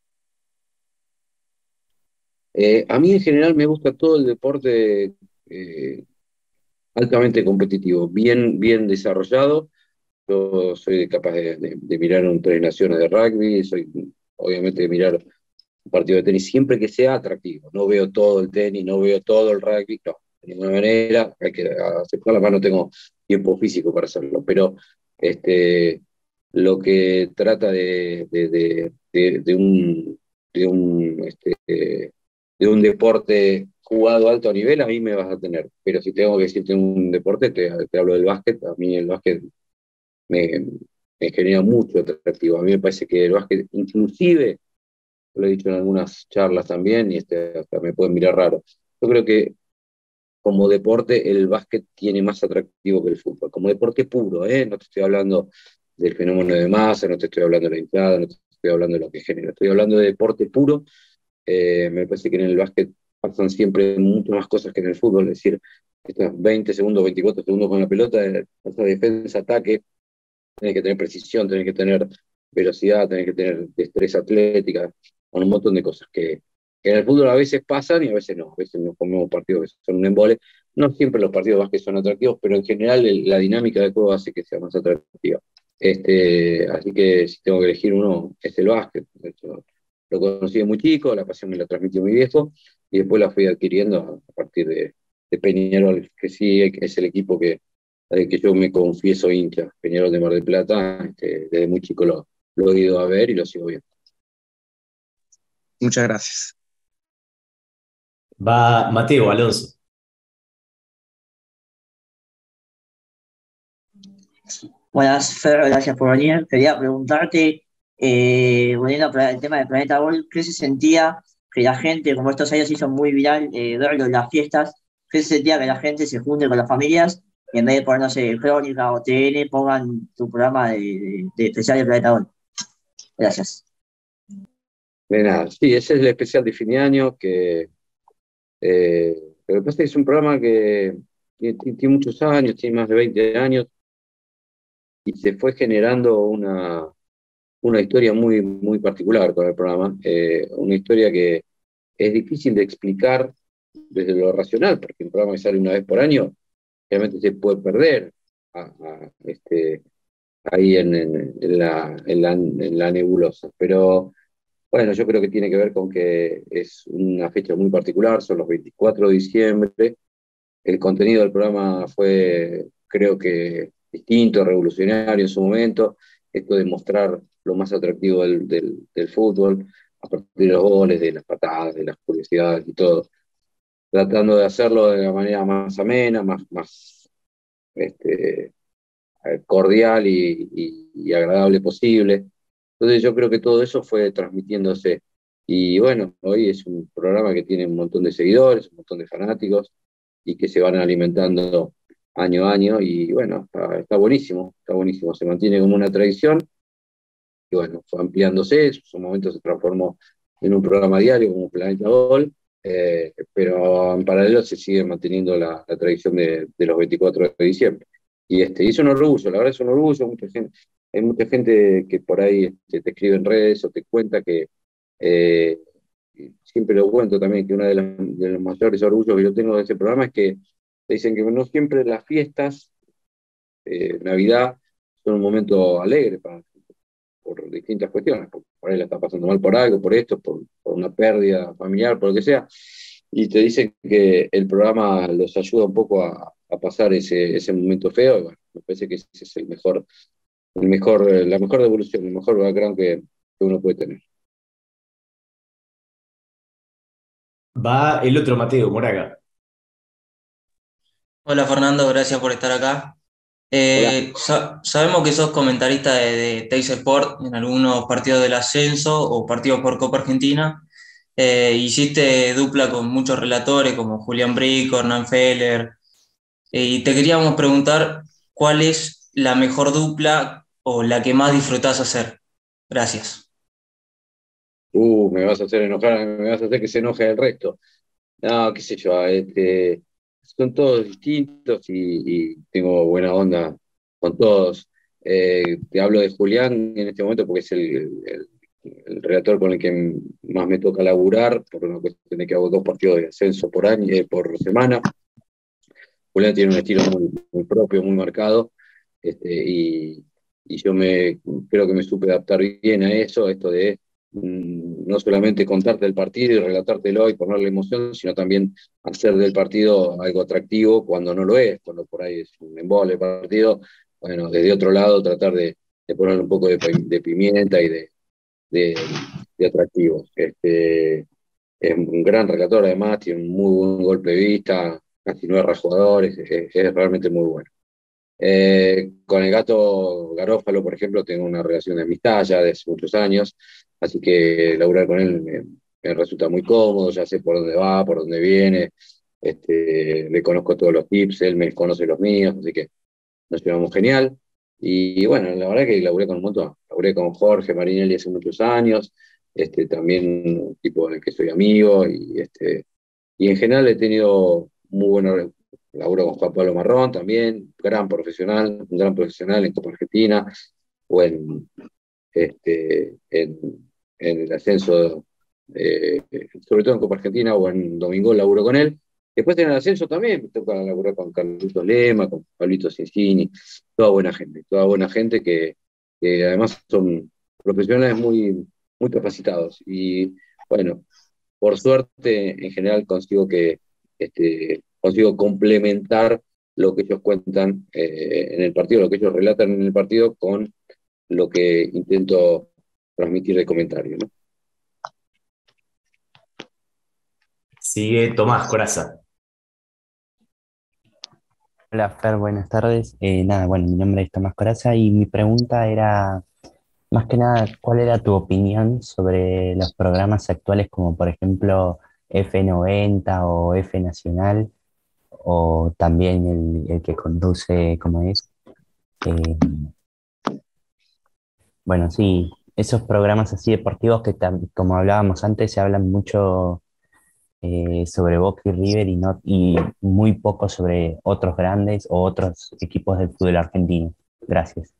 A mí en general me gusta todo el deporte altamente competitivo, bien desarrollado. Yo soy capaz de mirar un Tres Naciones de rugby, soy obviamente de mirar un partido de tenis, siempre que sea atractivo. No veo todo el tenis, no veo todo el rugby, no, de ninguna manera, hay que aceptarlo, además no tengo tiempo físico para hacerlo, pero lo que trata de un deporte jugado a alto nivel, a mí me vas a tener. Pero si tengo que decirte un deporte, te hablo del básquet. A mí el básquet me, me genera mucho atractivo. A mí me parece que el básquet, inclusive, lo he dicho en algunas charlas también, y hasta me pueden mirar raro. Yo creo que como deporte el básquet tiene más atractivo que el fútbol. Como deporte puro, ¿eh? No te estoy hablando del fenómeno de masa, no te estoy hablando de la hinchada, no te estoy hablando de lo que genera. Estoy hablando de deporte puro. Me parece que en el básquet pasan siempre mucho más cosas que en el fútbol, es decir, estos 20 segundos, 24 segundos con la pelota, esa defensa, ataque, tenés que tener precisión, tenés que tener velocidad, tenés que tener destreza atlética, con un montón de cosas que en el fútbol a veces pasan y a veces no, a veces nos comemos partidos que son un embole. No siempre los partidos de básquet son atractivos, pero en general la dinámica del juego hace que sea más atractiva. Así que si tengo que elegir uno, es el básquet. De hecho, lo conocí de muy chico, la pasión me la transmitió mi viejo, y después la fui adquiriendo a partir de Peñarol, que sí es el equipo que yo me confieso hincha. Peñarol de Mar del Plata, desde muy chico lo he ido a ver y lo sigo viendo. Muchas gracias. Va Mateo Alonso. Buenas, Fer, gracias por venir. Quería preguntarte, volviendo al tema del Planeta Gol, ¿qué se sentía que la gente, como estos años se hizo muy viral, verlo en las fiestas, qué se sentía que la gente se junte con las familias y en vez de poner, no sé, Crónica o TN, pongan tu programa de especial de Planeta Gol? Gracias. De nada, sí, ese es el especial de fin de año, lo que pasa es que es un programa que tiene muchos años, tiene más de 20 años, y se fue generando una historia muy, muy particular con el programa, una historia que es difícil de explicar desde lo racional, porque un programa que sale una vez por año, realmente se puede perder ahí en la nebulosa. Pero bueno, yo creo que tiene que ver con que es una fecha muy particular, son los 24 de diciembre. El contenido del programa fue, creo que, distinto, revolucionario en su momento. Esto de mostrar lo más atractivo del fútbol, a partir de los goles, de las patadas, de las curiosidades y todo. Tratando de hacerlo de la manera más amena, más cordial y agradable posible. Entonces yo creo que todo eso fue transmitiéndose. Y bueno, hoy es un programa que tiene un montón de seguidores, un montón de fanáticos, y que se van alimentando año a año, y bueno, está buenísimo, se mantiene como una tradición, y bueno, fue ampliándose, en su momento se transformó en un programa diario como Planeta Gol, pero en paralelo se sigue manteniendo la tradición de los 24 de diciembre. Y es un orgullo, la verdad es un orgullo. Hay mucha gente que por ahí te escribe en redes o te cuenta que, siempre lo cuento también, que uno de los mayores orgullos que yo tengo de ese programa es que te dicen que no siempre las fiestas, Navidad, son un momento alegre por distintas cuestiones, por ahí la está pasando mal por algo, por esto, por una pérdida familiar, por lo que sea, y te dicen que el programa los ayuda un poco a pasar ese momento feo, y bueno, me parece que ese es la mejor devolución, el mejor background que uno puede tener. Va el otro Mateo, Moraga. Hola Fernando, gracias por estar acá. Sabemos que sos comentarista de Teis Sport en algunos partidos del ascenso o partidos por Copa Argentina. Hiciste dupla con muchos relatores como Julián Brico, Hernán Feller, y te queríamos preguntar cuál es la mejor dupla o la que más disfrutás hacer. Gracias. Me vas a hacer enojar, me vas a hacer que se enoje el resto. No, qué sé yo, son todos distintos y tengo buena onda con todos. Te hablo de Julián en este momento porque es el relator con el que más me toca laburar, por una cuestión de que hago 2 partidos de ascenso por año, por semana. Julián tiene un estilo muy, muy propio, muy marcado, y yo creo que me supe adaptar bien a eso, esto de no solamente contarte el partido y relatártelo y ponerle emoción, sino también hacer del partido algo atractivo cuando no lo es, cuando por ahí es un embole el partido. Bueno, desde otro lado tratar de ponerle un poco de pimienta y de atractivo. Es un gran relator, además, tiene un muy buen golpe de vista, casi no erra jugadores, es realmente muy bueno. Con el gato Garófalo, por ejemplo, tengo una relación de amistad ya de hace muchos años, así que laburar con él me resulta muy cómodo, ya sé por dónde va, por dónde viene, le conozco todos los tips, él me conoce los míos, así que nos llevamos genial. Y bueno, la verdad que laburé con un montón. Laburé con Jorge Marinelli hace muchos años, también un tipo del que soy amigo, y en general he tenido muy buena laburo con Juan Pablo Marrón también, un gran profesional en Copa Argentina, o en el ascenso, sobre todo en Copa Argentina o en Domingo, laburo con él. Después en el ascenso también me toca laburar con Carlitos Lema, con Pablito Cincini, toda buena gente que además son profesionales muy, muy capacitados. Y bueno, por suerte, en general consigo complementar lo que ellos cuentan en el partido, lo que ellos relatan en el partido con lo que intento transmitir de comentario, ¿no? Sigue Tomás Coraza. Hola Fer, buenas tardes. Nada, bueno, mi nombre es Tomás Coraza y mi pregunta era, más que nada, ¿cuál era tu opinión sobre los programas actuales como por ejemplo F90 o F Nacional o también el que conduce, ¿cómo es? Eh, bueno, sí, esos programas así deportivos que como hablábamos antes se hablan mucho sobre Boca y River y muy poco sobre otros grandes o otros equipos del fútbol argentino. Gracias.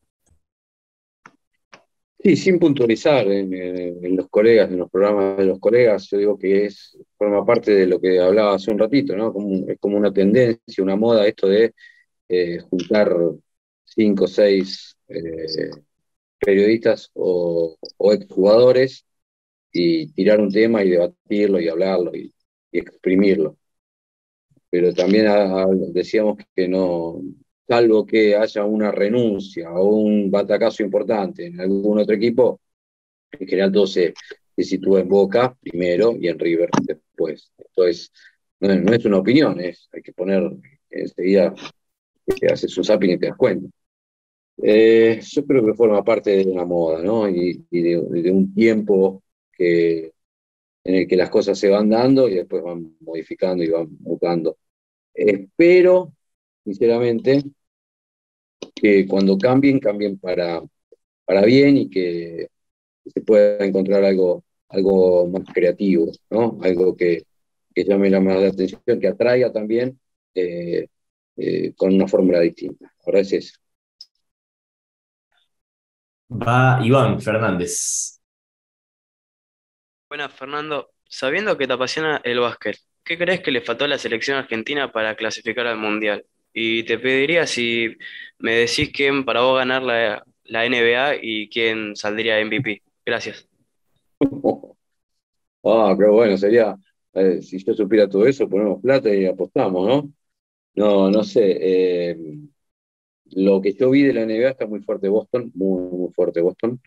Sí, sin puntualizar en los colegas, en los programas de los colegas, yo digo que forma parte de lo que hablaba hace un ratito, ¿no? Es como una tendencia, una moda esto de juntar 5 o 6 periodistas o exjugadores y tirar un tema y debatirlo y hablarlo y exprimirlo. Pero también decíamos que no, salvo que haya una renuncia o un batacazo importante en algún otro equipo, en general todo se sitúa en Boca primero y en River después. Entonces, no es una opinión, hay que poner enseguida que haces un zapping y te das cuenta. Yo creo que forma parte de una moda, ¿no? Y de un tiempo en el que las cosas se van dando y después van modificando y van mutando. Espero, sinceramente, que cuando cambien para bien y que se pueda encontrar algo más creativo, ¿no? Algo que llame más la atención, que atraiga también con una fórmula distinta. Ahora es eso. Va Iván Fernández. Buenas, Fernando. Sabiendo que te apasiona el básquet, ¿qué crees que le faltó a la selección argentina para clasificar al Mundial? Y te pediría si me decís quién para vos ganar la NBA y quién saldría MVP. Gracias. Qué bueno, sería, si yo supiera todo eso, ponemos plata y apostamos, ¿no? No sé. Lo que yo vi de la NBA está muy fuerte Boston, muy, muy fuerte Boston.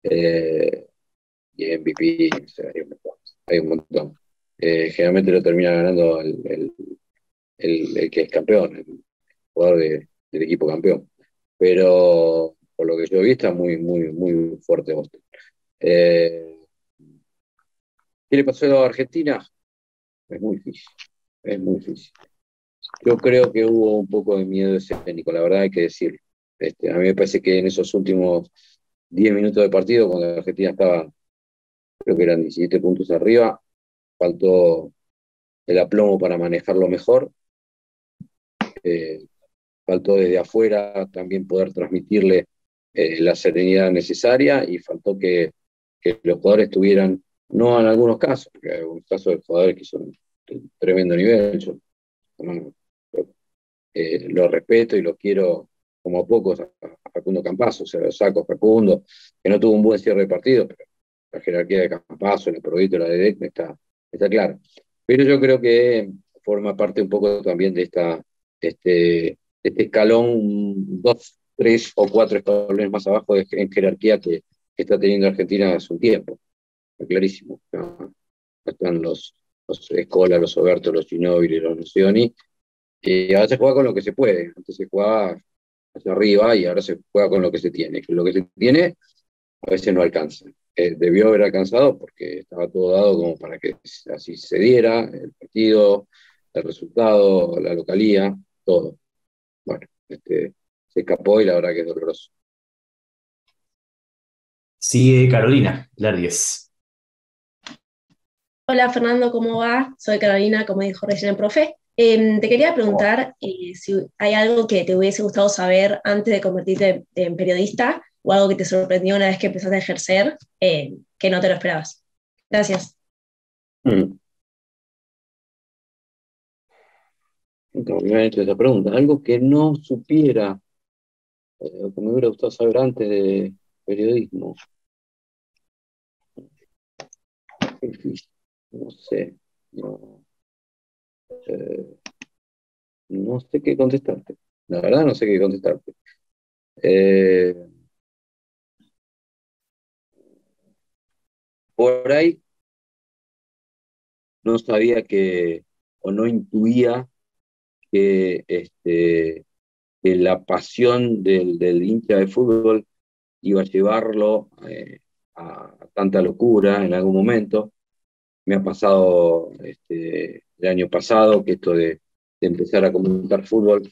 Y MVP, o sea, hay un montón. Generalmente lo termina ganando el que es campeón, el jugador del equipo campeón. Pero por lo que yo vi está muy, muy, muy fuerte Boston. ¿Qué le pasó a Argentina? Es muy difícil, es muy difícil. Yo creo que hubo un poco de miedo escénico, la verdad hay que decirlo. A mí me parece que en esos últimos 10 minutos de partido, cuando Argentina estaba, creo que eran 17 puntos arriba, faltó el aplomo para manejarlo mejor, faltó desde afuera también poder transmitirle la serenidad necesaria y faltó que los jugadores tuvieran, no en algunos casos, porque hay algunos casos de jugadores que son de tremendo nivel, yo lo respeto y lo quiero como a pocos, a Facundo Campazzo, o sea, lo saco a Facundo, que no tuvo un buen cierre de partido, pero la jerarquía de Campazo, la Prodito, la de está clara. Pero yo creo que forma parte un poco también de este escalón, 2, 3 o 4 escalones más abajo en jerarquía que está teniendo Argentina hace un tiempo. Está clarísimo. No están los Escola, los Oberto, los Ginóbili, los Nocioni, y ahora se juega con lo que se puede. Antes se jugaba hacia arriba y ahora se juega con lo que se tiene. Lo que se tiene a veces no alcanza. Debió haber alcanzado porque estaba todo dado como para que así se diera el partido, el resultado, la localía, todo. Bueno, se escapó y la verdad que es doloroso. Sigue Carolina, la 10. Hola Fernando, ¿cómo va? Soy Carolina, como dijo recién el profe. Te quería preguntar si hay algo que te hubiese gustado saber antes de convertirte en periodista o algo que te sorprendió una vez que empezaste a ejercer, que no te lo esperabas. Gracias. Nunca me habían hecho esa pregunta. Algo que no supiera, o que me hubiera gustado saber antes de periodismo. No sé. No sé qué contestarte. La verdad no sé qué contestarte. Por ahí no sabía o no intuía que, que la pasión del hincha de fútbol iba a llevarlo a tanta locura en algún momento. Me ha pasado el año pasado que esto de empezar a comentar fútbol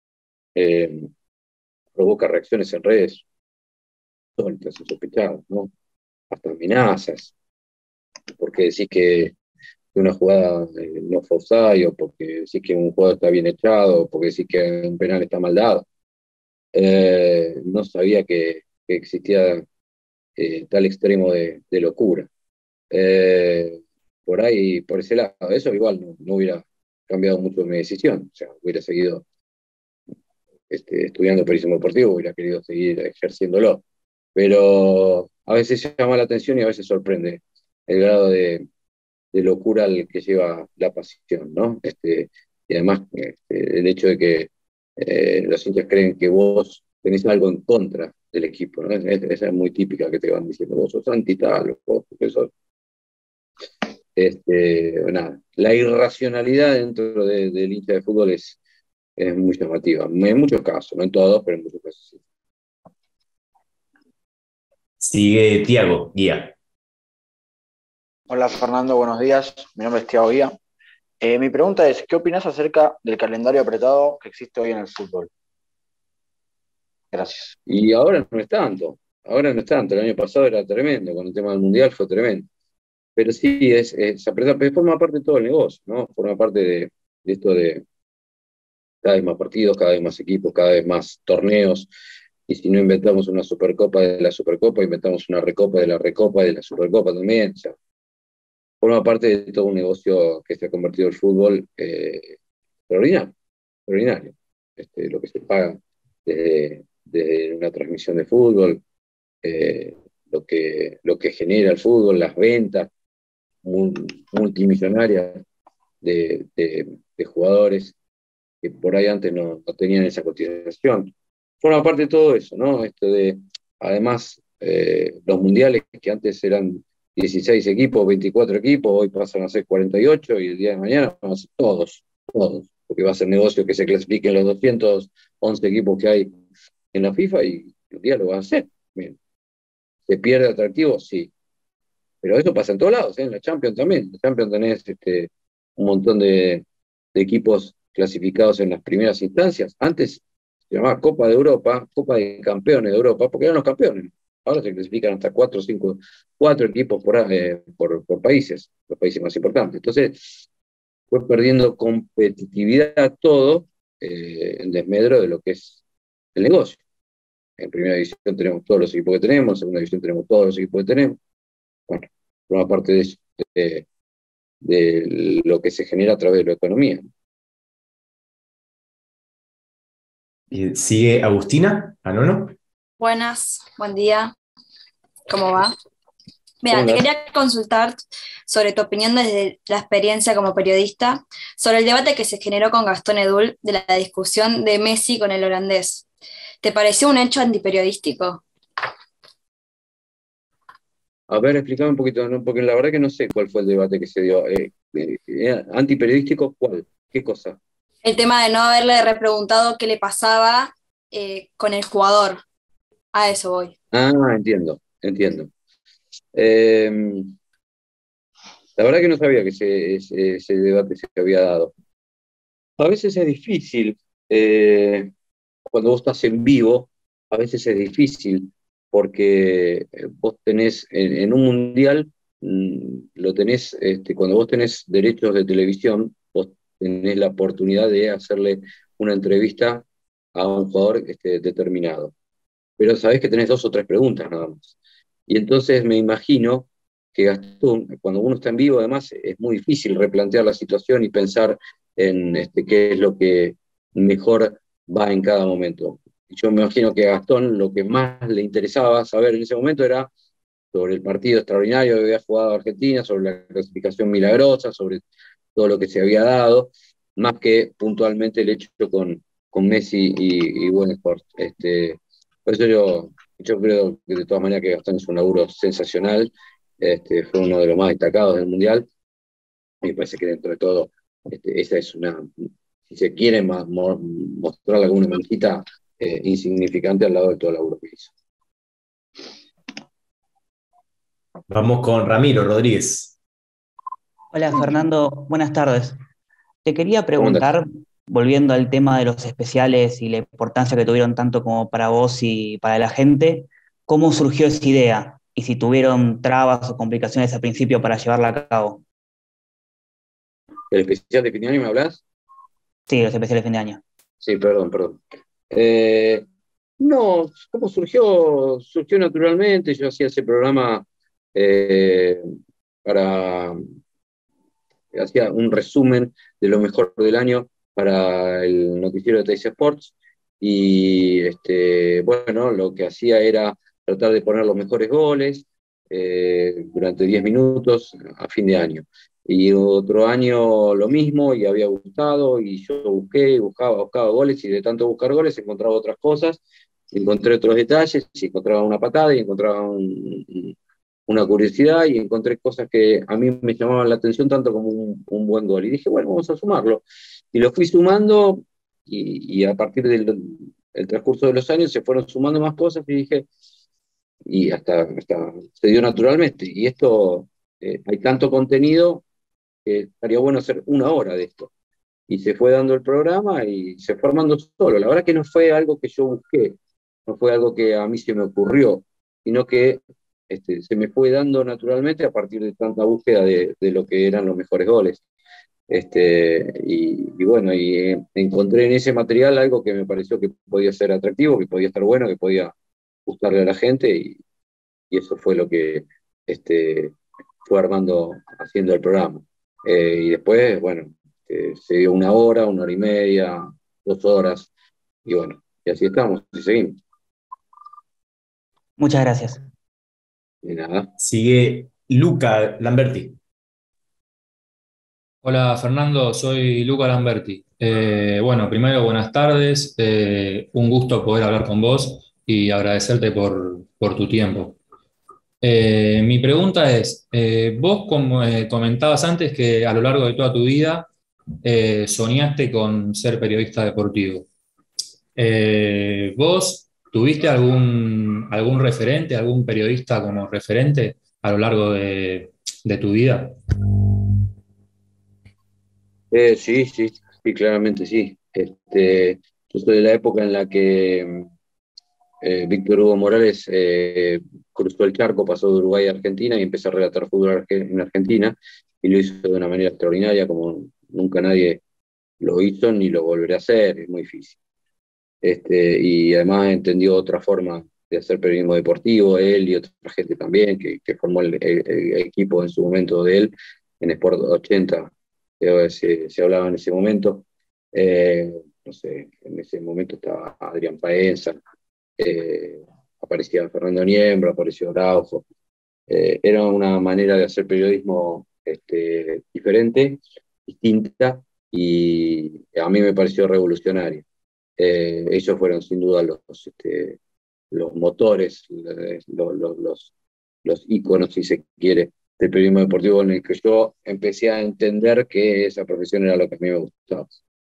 provoca reacciones en redes sólitas, insospechadas, ¿no? Hasta amenazas, porque decís que una jugada no fue offside, o porque decís que un jugador está bien echado, o porque decís que un penal está mal dado. No sabía que existía tal extremo de locura. Por ahí, por ese lado, eso igual no hubiera cambiado mucho mi decisión. O sea, hubiera seguido estudiando periodismo deportivo, hubiera querido seguir ejerciéndolo. Pero a veces llama la atención y a veces sorprende el grado de locura al que lleva la pasión, ¿no? Y además, el hecho de que los hinchas creen que vos tenés algo en contra del equipo, ¿no? Esa es muy típica, que te van diciendo, vos sos anti-tal, vos sos... Nada, la irracionalidad dentro del hincha de fútbol es muy llamativa, en muchos casos, no en todos, pero en muchos casos sí. Sigue Tiago, guía. Hola Fernando, buenos días. Mi nombre es Thiago Guía. Mi pregunta es, ¿qué opinas acerca del calendario apretado que existe hoy en el fútbol? Gracias. Y ahora no es tanto, el año pasado era tremendo, con el tema del Mundial fue tremendo. Pero sí, es apretar, pero forma parte de todo el negocio, ¿no? Forma parte de esto de cada vez más partidos, cada vez más equipos, cada vez más torneos. Y si no inventamos una Supercopa de la Supercopa, inventamos una Recopa de la Supercopa también. O sea, forma parte de todo un negocio que se ha convertido el fútbol extraordinario. Lo que se paga desde una transmisión de fútbol, lo que genera el fútbol, las ventas multimillonarias de jugadores que por ahí antes no tenían esa cotización. Forma parte de todo eso, ¿no? Además, los mundiales que antes eran 16 equipos, 24 equipos, hoy pasan a ser 48 y el día de mañana van a ser todos, porque va a ser negocio que se clasifiquen los 211 equipos que hay en la FIFA y un día lo van a hacer. Bien. ¿Se pierde atractivo? Sí. Pero eso pasa en todos lados, en la Champions también. En la Champions tenés un montón de equipos clasificados en las primeras instancias. Antes se llamaba Copa de Europa, Copa de Campeones de Europa, porque eran los campeones. Ahora se clasifican hasta 4 equipos por países, los países más importantes. Entonces, fue perdiendo competitividad todo en desmedro de lo que es el negocio. En primera división tenemos todos los equipos que tenemos, en segunda división tenemos todos los equipos que tenemos. Bueno, forma parte de eso, de lo que se genera a través de la economía. Sigue Agustina, Anono. Buenas, buen día. ¿Cómo va? Mira, ¿Cómo te andás? quería consultar sobre tu opinión desde la experiencia como periodista sobre el debate que se generó con Gastón Edul de la discusión de Messi con el holandés. ¿Te pareció un hecho antiperiodístico? A ver, explícame un poquito, ¿no? Porque la verdad que no sé cuál fue el debate que se dio. ¿Antiperiodístico cuál? ¿Qué cosa? El tema de no haberle repreguntado qué le pasaba con el jugador. A eso voy. Ah, entiendo, entiendo. Eh, la verdad que no sabía que ese debate se había dado. A veces es difícil, cuando vos estás en vivo, a veces es difícil, porque vos tenés en un mundial, lo tenés, cuando vos tenés derechos de televisión, vos tenés la oportunidad de hacerle una entrevista a un jugador determinado. Pero sabés que tenés dos o tres preguntas nada más. Y entonces me imagino que Gastón, cuando uno está en vivo, además, es muy difícil replantear la situación y pensar en qué es lo que mejor va en cada momento. Yo me imagino que a Gastón lo que más le interesaba saber en ese momento era sobre el partido extraordinario que había jugado Argentina, sobre la clasificación milagrosa, sobre todo lo que se había dado, más que puntualmente el hecho con Messi y Buen Sport. Por eso yo creo que de todas maneras que Gastón es un laburo sensacional, fue uno de los más destacados del Mundial, y me parece que dentro de todo, esa es una, si se quiere mostrar alguna manchita insignificante al lado de todo el laburo que hizo. Vamos con Ramiro Rodríguez. Hola Fernando, buenas tardes. Te quería ¿Cómo andás? preguntar, volviendo al tema de los especiales y la importancia que tuvieron tanto como para vos y para la gente, ¿cómo surgió esa idea? Y si tuvieron trabas o complicaciones al principio para llevarla a cabo. ¿El especial de fin de año me hablas? Sí, los especiales de fin de año. Sí, perdón. Eh, no, ¿cómo surgió? Surgió naturalmente. Yo hacía ese programa eh, para hacía un resumen de lo mejor del año para el noticiero de Teis Sports y bueno, lo que hacía era tratar de poner los mejores goles durante 10 minutos a fin de año. Y otro año lo mismo y había gustado y yo buscaba goles y de tanto buscar goles encontraba otras cosas, encontré otros detalles, y encontraba una patada y encontraba una curiosidad y encontré cosas que a mí me llamaban la atención tanto como un buen gol. Y dije, bueno, vamos a sumarlo. Y lo fui sumando y a partir del el transcurso de los años se fueron sumando más cosas y dije, y hasta se dio naturalmente. Y esto, hay tanto contenido que estaría bueno hacer una hora de esto. Y se fue dando el programa y se fue armando solo. La verdad que no fue algo que yo busqué, no fue algo que a mí se me ocurrió, sino que se me fue dando naturalmente a partir de tanta búsqueda de lo que eran los mejores goles. Y bueno, encontré en ese material algo que me pareció que podía ser atractivo, que podía estar bueno, que podía gustarle a la gente, y eso fue lo que fue armando, haciendo el programa. Y después, bueno, se dio una hora y media, 2 horas, y bueno, y así estamos, y seguimos. Muchas gracias. De nada. Sigue Luca Lamberti. Hola Fernando, soy Luca Lamberti. Bueno, primero buenas tardes, un gusto poder hablar con vos y agradecerte por tu tiempo. Mi pregunta es, vos como comentabas antes que a lo largo de toda tu vida soñaste con ser periodista deportivo. ¿Vos tuviste algún referente, algún periodista como referente a lo largo de tu vida? Sí, claramente sí. Yo soy de la época en la que Víctor Hugo Morales cruzó el charco, pasó de Uruguay a Argentina y empezó a relatar fútbol en Argentina, y lo hizo de una manera extraordinaria, como nunca nadie lo hizo ni lo volverá a hacer, es muy difícil. Y además entendió otra forma de hacer periodismo deportivo, él y otra gente también, que formó el equipo en su momento de él, en Sport 80, se hablaba en ese momento. No sé, en ese momento estaba Adrián Paenza, aparecía Fernando Niembro, apareció Araujo. Era una manera de hacer periodismo diferente, distinta, y a mí me pareció revolucionario. Ellos fueron sin duda los motores, los íconos, si se quiere, del periodismo deportivo, en el que yo empecé a entender que esa profesión era lo que a mí me gustaba.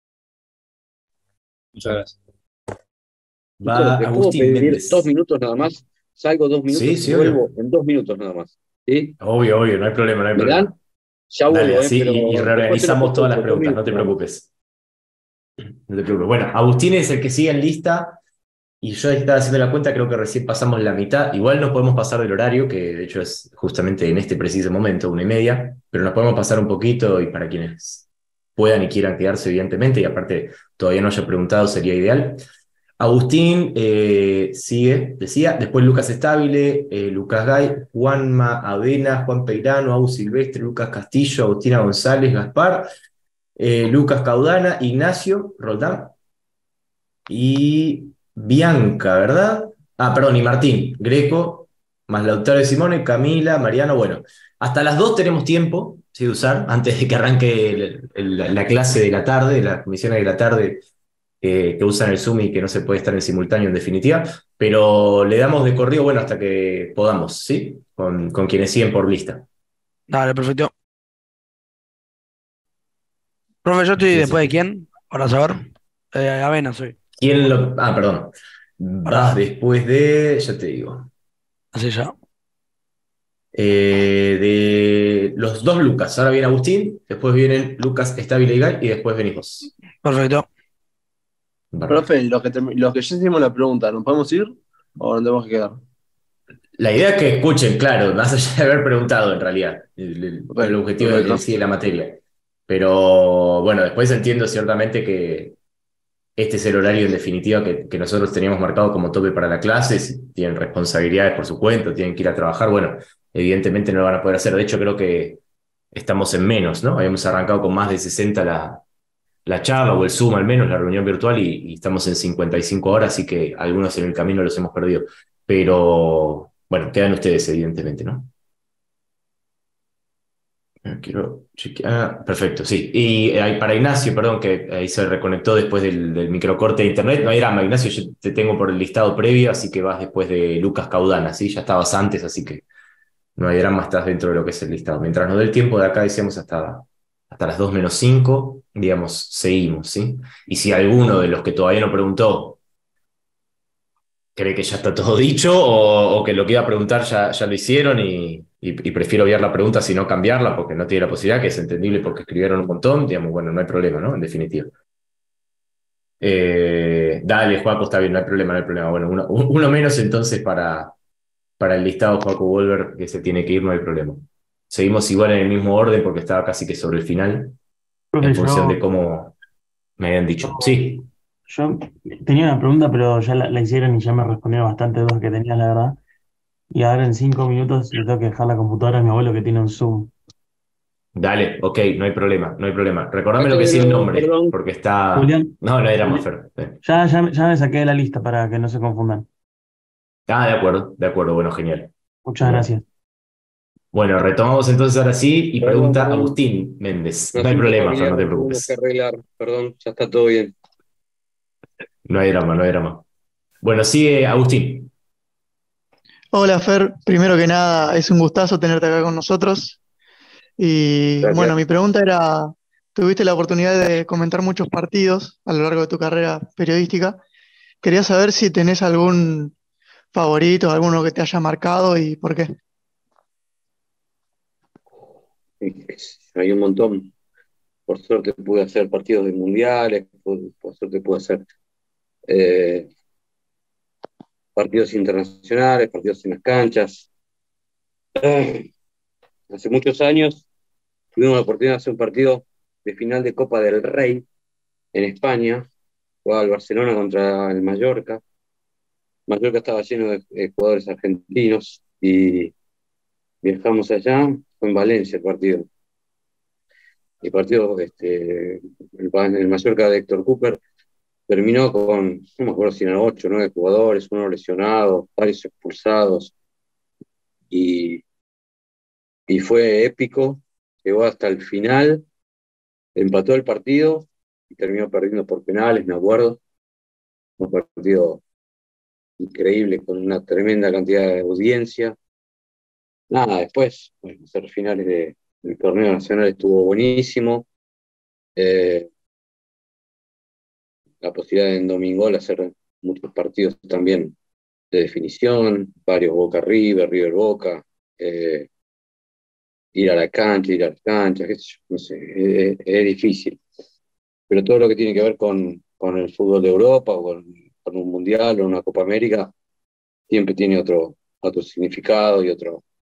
Muchas gracias. Va ¿Te puedo Agustín pedir Méndez. 2 minutos nada más? Salgo 2 minutos Sí, y sí, vuelvo obvio. en 2 minutos nada más. ¿Sí? Obvio, obvio, no hay problema, no hay ¿Me problema. dan? Ya Dale, vuelvo, así pero y después te lo reorganizamos todas las consulto, 2 preguntas, no minutos te nada más. preocupes. No te preocupes. Bueno, Agustín es el que sigue en lista y yo estaba haciendo la cuenta, creo que recién pasamos la mitad. Igual nos podemos pasar del horario, que de hecho es justamente en este preciso momento, 1:30, pero nos podemos pasar un poquito y para quienes puedan y quieran quedarse, evidentemente, y aparte todavía no haya preguntado, sería ideal. Agustín sigue, decía, después Lucas Estabile, Lucas Gay, Juanma Avena, Juan Peirano, Au Silvestre, Lucas Castillo, Agustina González, Gaspar, Lucas Caudana, Ignacio Roldán y Bianca, ¿verdad? Ah, perdón, y Martín, Greco, más Lautaro de Simone, Camila, Mariano, bueno, hasta las 2 tenemos tiempo, sí, de usar, antes de que arranque la clase de la tarde, las comisiones de la tarde que usan el Zoom y que no se puede estar en simultáneo en definitiva, pero le damos de corrido, bueno, hasta que podamos, ¿sí? Con quienes siguen por lista. Dale, perfecto. Profe, yo estoy después de quién, para saber. Avena soy. ¿Quién lo...? Ah, perdón. Vas Para, después de... Ya te digo. así ya. De los 2 Lucas. Ahora viene Agustín, después vienen Lucas Estable y Gay, y después venís vos. Perfecto. Bárbaro. Profe, los que ya hicimos la pregunta, ¿nos podemos ir o nos tenemos que quedar? La idea es que escuchen, claro, más allá de haber preguntado en realidad, el objetivo perfecto. en sí de la materia. Pero bueno, después entiendo ciertamente que este es el horario en definitiva que nosotros teníamos marcado como tope para la clase. Si tienen responsabilidades por su cuenta, tienen que ir a trabajar, bueno, evidentemente no lo van a poder hacer. De hecho, creo que estamos en menos, ¿no? Habíamos arrancado con más de 60 la charla o el Zoom al menos, la reunión virtual, y estamos en 55 horas, así que algunos en el camino los hemos perdido. Pero bueno, quedan ustedes, evidentemente, ¿no? Quiero chequear. Perfecto, sí. Y para Ignacio, perdón, que ahí se reconectó después del microcorte de internet. No hay drama, Ignacio, yo te tengo por el listado previo, así que vas después de Lucas Caudana, ¿sí? Ya estabas antes, así que no hay drama, estás dentro de lo que es el listado. Mientras nos dé el tiempo de acá, decíamos hasta las 2:05, digamos, seguimos, ¿sí? Y si alguno de los que todavía no preguntó cree que ya está todo dicho o que lo que iba a preguntar ya lo hicieron y prefiero obviar la pregunta sino cambiarla porque no tiene la posibilidad, que es entendible porque escribieron un montón, digamos, bueno, no hay problema, ¿no? En definitiva. Dale, Joaco, está bien, no hay problema, no hay problema. Bueno, uno menos entonces para el listado, Joaco Wolver, que se tiene que ir, no hay problema. Seguimos igual en el mismo orden porque estaba casi que sobre el final, Profe, en función de cómo me habían dicho. Sí. yo tenía una pregunta, pero ya la hicieron y ya me respondieron bastante dudas que tenías, la verdad. Y ahora en 5 minutos le tengo que dejar la computadora a mi abuelo que tiene un Zoom. Dale, ok, no hay problema, no hay problema. Recordame lo que es el nombre, Perdón. porque está... Julián, No, no era más Fer. ya me saqué de la lista para que no se confundan. Ah, de acuerdo, bueno, genial. Muchas Genial. gracias. Bueno, retomamos entonces ahora sí y Perdón, pregunta perdón. Agustín Méndez. Un No hay asunto problema, Fer, familiar no te que tuvimos que preocupes. arreglar, perdón, ya está todo bien. No hay drama, no hay drama. Bueno, sigue Agustín. Hola Fer, primero que nada es un gustazo tenerte acá con nosotros y Gracias. bueno, mi pregunta era, tuviste la oportunidad de comentar muchos partidos a lo largo de tu carrera periodística, quería saber si tenés algún favorito, alguno que te haya marcado y por qué. Hay un montón. Por suerte pude hacer partidos de mundiales, por suerte pude hacer eh, partidos internacionales, partidos en las canchas. Hace muchos años tuvimos la oportunidad de hacer un partido de final de Copa del Rey en España. Jugaba el Barcelona contra el Mallorca. Mallorca estaba lleno de jugadores argentinos y viajamos allá. Fue en Valencia el partido. El partido, el Mallorca de Héctor Cooper terminó con, no me acuerdo si eran 8 o 9 jugadores, uno lesionado, varios expulsados. Y y fue épico, llegó hasta el final, empató el partido y terminó perdiendo por penales, me acuerdo. Un partido increíble, con una tremenda cantidad de audiencia. Nada, después, bueno, hacer finales del torneo nacional estuvo buenísimo. La posibilidad de en Domingol hacer muchos partidos también de definición, varios Boca River, River Boca, ir a la cancha, ir a las canchas, qué sé yo, no sé, es difícil. Pero todo lo que tiene que ver con el fútbol de Europa o con un Mundial o una Copa América, siempre tiene otro significado y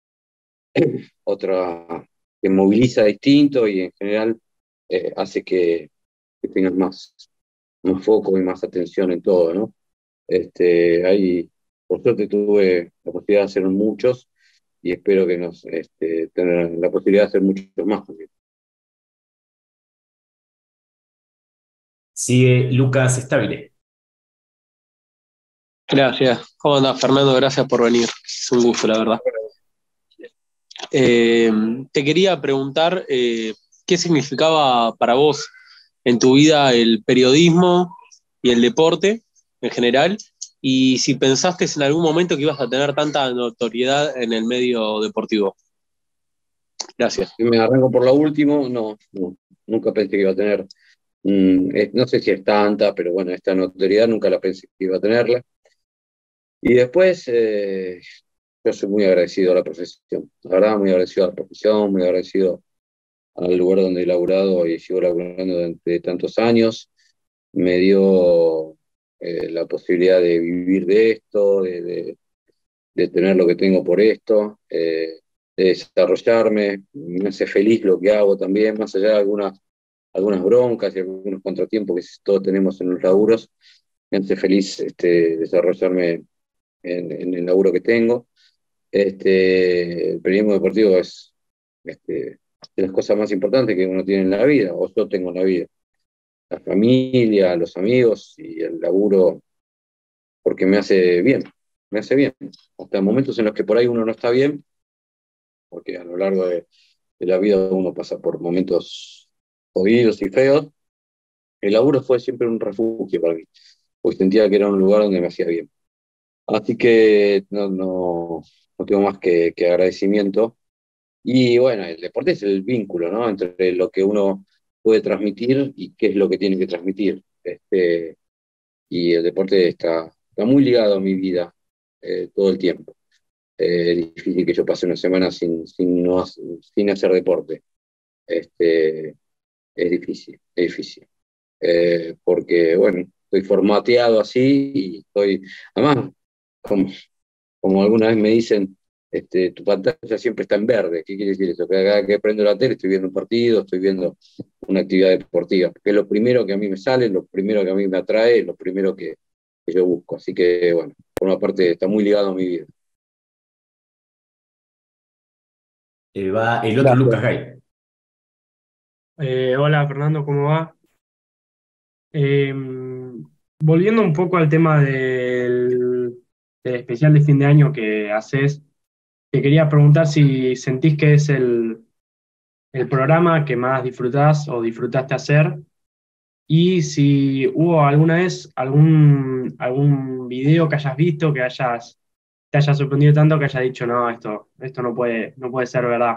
otra que moviliza distinto y en general hace que tengas más foco y más atención en todo, ¿no? Ahí, por suerte, tuve la posibilidad de hacer muchos y espero que tener la posibilidad de hacer muchos más también. Sigue Lucas Stabile. Gracias. ¿Cómo andás, Fernando? Gracias por venir. Es un gusto, la verdad. Te quería preguntar qué significaba para vos en tu vida el periodismo y el deporte en general, y si pensaste en algún momento que ibas a tener tanta notoriedad en el medio deportivo. Gracias. Si me arranco por lo último, no, nunca pensé que iba a tener, no sé si es tanta, pero bueno, esta notoriedad nunca la pensé que iba a tenerla. Y después, yo soy muy agradecido a la profesión, la verdad, muy agradecido a la profesión, muy agradecido al lugar donde he laburado y sigo laburando durante tantos años. Me dio la posibilidad de vivir de esto, de tener lo que tengo por esto, de desarrollarme. Me hace feliz lo que hago también, más allá de algunas broncas y algunos contratiempos que todos tenemos en los laburos. Me hace feliz desarrollarme en el laburo que tengo. El periodismo deportivo es de las cosas más importantes que uno tiene en la vida, o yo tengo en la vida. La familia, los amigos y el laburo, porque me hace bien, hasta en momentos en los que por ahí uno no está bien, porque a lo largo de la vida uno pasa por momentos jodidos y feos. El laburo fue siempre un refugio para mí, porque sentía que era un lugar donde me hacía bien. Así que no tengo más que agradecimiento. Y bueno, el deporte es el vínculo, ¿no? Entre lo que uno puede transmitir y qué es lo que tiene que transmitir. Y el deporte está muy ligado a mi vida todo el tiempo. Es difícil que yo pase una semana sin hacer deporte. Es difícil. Porque, bueno, estoy formateado así y además, como alguna vez me dicen, tu pantalla siempre está en verde. ¿Qué quiere decir eso? Que cada que prendo la tele estoy viendo un partido, estoy viendo una actividad deportiva, que es lo primero que a mí me sale, lo primero que a mí me atrae, lo primero que yo busco. Así que, bueno, por una parte está muy ligado a mi vida. Va el otro Lucas Gay. Hola Fernando, ¿cómo va? Volviendo un poco al tema del especial de fin de año que haces, te quería preguntar si sentís que es el programa que más disfrutás o disfrutaste hacer, y si hubo alguna vez algún video que hayas visto que te haya sorprendido tanto que hayas dicho, no, esto no puede ser verdad.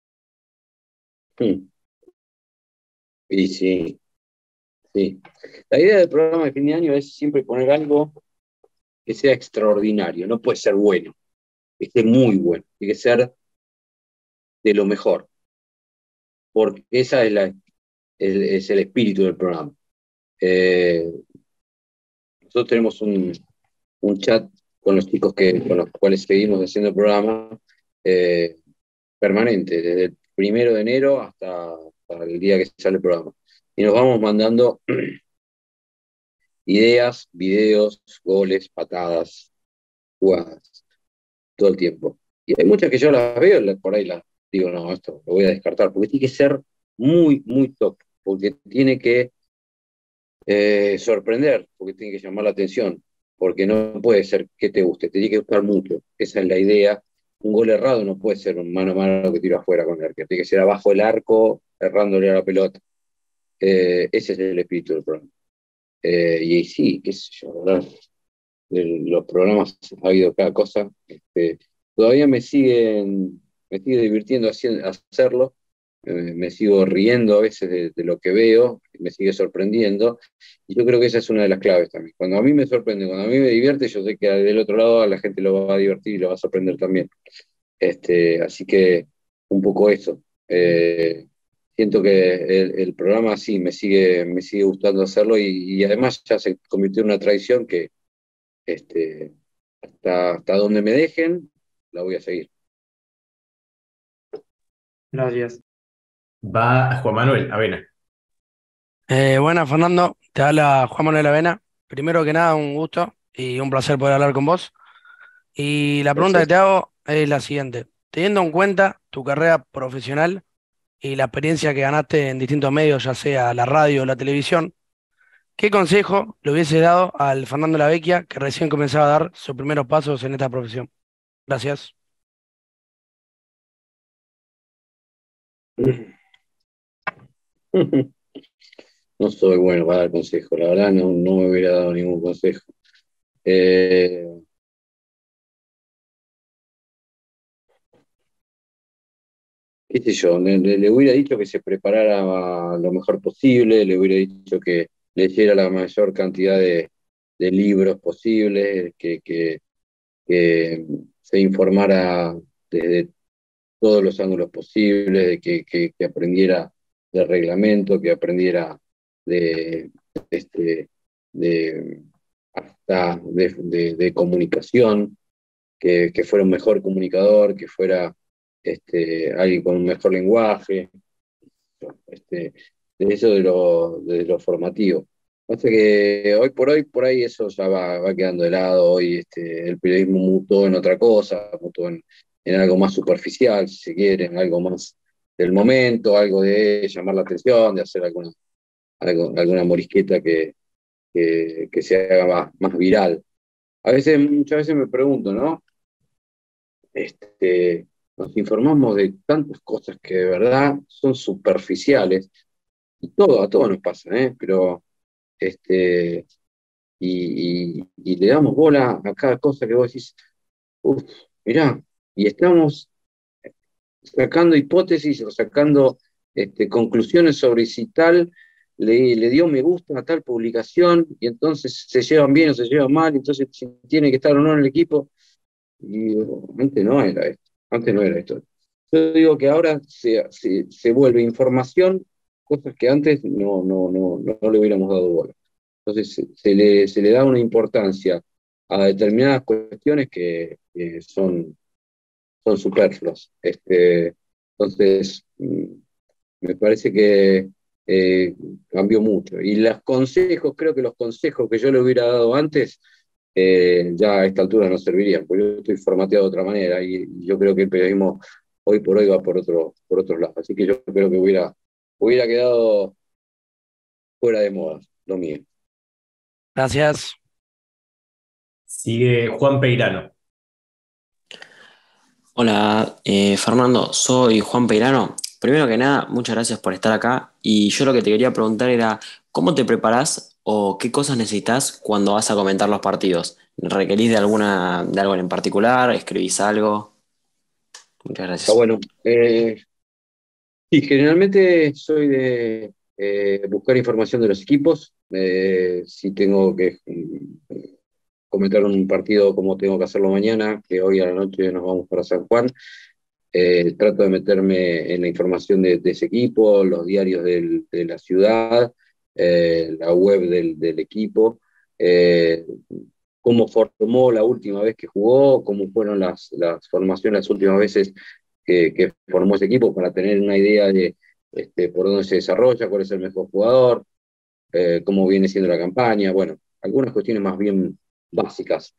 Y sí. La idea del programa de fin de año es siempre poner algo que sea extraordinario, no puede ser bueno, que esté muy bueno, tiene que ser de lo mejor, porque esa es el espíritu del programa. Nosotros tenemos un chat con los chicos con los cuales seguimos haciendo el programa permanente, desde el 1 de enero hasta el día que sale el programa. Y nos vamos mandando ideas, videos, goles, patadas, jugadas, todo el tiempo. Y hay muchas que yo las veo, por ahí las digo, no, esto lo voy a descartar, porque tiene que ser muy, muy top, porque tiene que sorprender, porque tiene que llamar la atención, porque no puede ser que te guste, te tiene que gustar mucho. Esa es la idea un gol errado no puede ser un mano a mano que tiro afuera con el arquero, tiene que ser abajo del arco, errándole a la pelota. Ese es el espíritu del programa. Y sí, qué sé yo, ¿verdad? De los programas ha habido cada cosa. Todavía me sigue divirtiendo hacerlo, me sigo riendo a veces de lo que veo, me sigue sorprendiendo, y yo creo que esa es una de las claves también. Cuando a mí me sorprende, cuando a mí me divierte, yo sé que del otro lado a la gente lo va a divertir y lo va a sorprender también. Así que un poco eso. Siento que el programa sí me sigue gustando hacerlo, y además ya se convirtió en una tradición que hasta donde me dejen, la voy a seguir. Gracias. Va Juan Manuel Avena. Buenas, Fernando. Te habla Juan Manuel Avena. Primero que nada, un gusto y un placer poder hablar con vos. Y la pregunta que te hago es la siguiente. Teniendo en cuenta tu carrera profesional y la experiencia que ganaste en distintos medios, ya sea la radio o la televisión, ¿qué consejo le hubiese dado al Fernando Lavecchia que recién comenzaba a dar sus primeros pasos en esta profesión? Gracias. No soy bueno para dar consejos, la verdad no me hubiera dado ningún consejo. Qué sé yo, le hubiera dicho que se preparara lo mejor posible, le hubiera dicho que leyera la mayor cantidad de libros posibles, que se informara desde todos los ángulos posibles, que aprendiera de reglamento, que aprendiera de hasta de comunicación, que fuera un mejor comunicador, que fuera alguien con un mejor lenguaje, de eso de lo formativo. Pasa que hoy por ahí eso ya va quedando de lado. Hoy el periodismo mutó en otra cosa, mutó en algo más superficial, si se quiere, en algo más del momento, algo de llamar la atención, de hacer alguna morisqueta que se haga más viral. Muchas veces me pregunto, ¿no? Nos informamos de tantas cosas que de verdad son superficiales, y a todos nos pasa, pero y le damos bola a cada cosa que vos decís, mirá, y estamos sacando hipótesis o sacando conclusiones sobre si tal le dio me gusta a tal publicación, y entonces se llevan bien o se llevan mal, entonces si tiene que estar o no en el equipo. Y antes no era esto. Yo digo que ahora se vuelve información, cosas que antes no le hubiéramos dado bola. Entonces se le da una importancia a determinadas cuestiones que son superfluas. Entonces, me parece que cambió mucho. Y creo que los consejos que yo le hubiera dado antes, ya a esta altura no servirían, porque yo estoy formateado de otra manera, y yo creo que el periodismo hoy por hoy va por otros lados. Así que yo creo que hubiera quedado fuera de moda lo mío. Gracias. Sigue Juan Peirano. Hola, Fernando, soy Juan Peirano. Primero que nada, muchas gracias por estar acá. Y yo lo que te quería preguntar era, ¿cómo te preparás o qué cosas necesitas cuando vas a comentar los partidos? ¿Requerís de algo en particular? ¿Escribís algo? Muchas gracias. Bueno, sí, generalmente soy de buscar información de los equipos. Si tengo que comentar un partido como tengo que hacerlo mañana, que hoy a la noche nos vamos para San Juan, trato de meterme en la información de ese equipo, los diarios de la ciudad, la web del equipo, cómo formó la última vez que jugó, cómo fueron las formaciones las últimas veces que formó ese equipo, para tener una idea de por dónde se desarrolla, cuál es el mejor jugador, cómo viene siendo la campaña, bueno, algunas cuestiones más bien básicas.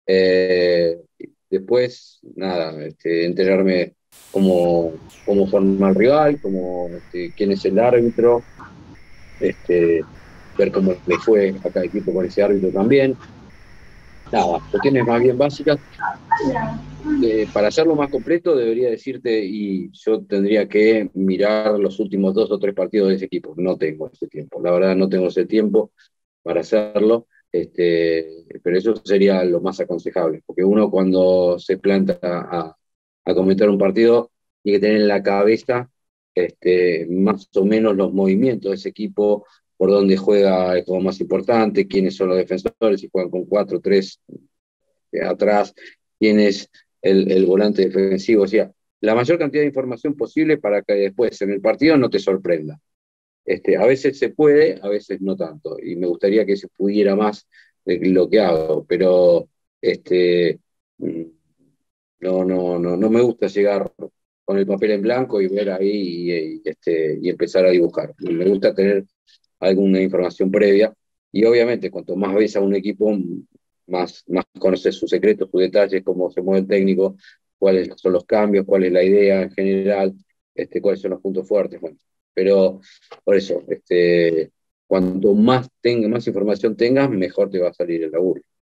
Después, nada, enterarme cómo forma el rival, quién es el árbitro, ver cómo le fue a cada equipo con ese árbitro también. Nada, cuestiones más bien básicas. Para hacerlo más completo debería decirte, y yo tendría que mirar los últimos 2 o 3 partidos de ese equipo. No tengo ese tiempo, la verdad no tengo ese tiempo para hacerlo, pero eso sería lo más aconsejable, porque uno cuando se planta a comentar un partido tiene que tener en la cabeza más o menos los movimientos de ese equipo, por dónde juega el juego más importante, quiénes son los defensores, si juegan con 4-3 atrás, quién es el volante defensivo, o sea, la mayor cantidad de información posible para que después en el partido no te sorprenda. A veces se puede, a veces no tanto, y me gustaría que se pudiera más de lo que hago, pero mm, no me gusta llegar con el papel en blanco y ver ahí y empezar a dibujar. Me gusta tener alguna información previa, y obviamente cuanto más ves a un equipo, más conoces sus secretos, sus detalles, cómo se mueve el técnico, cuáles son los cambios, cuál es la idea en general, cuáles son los puntos fuertes. Bueno, pero por eso, cuanto más información tengas, mejor te va a salir el laburo.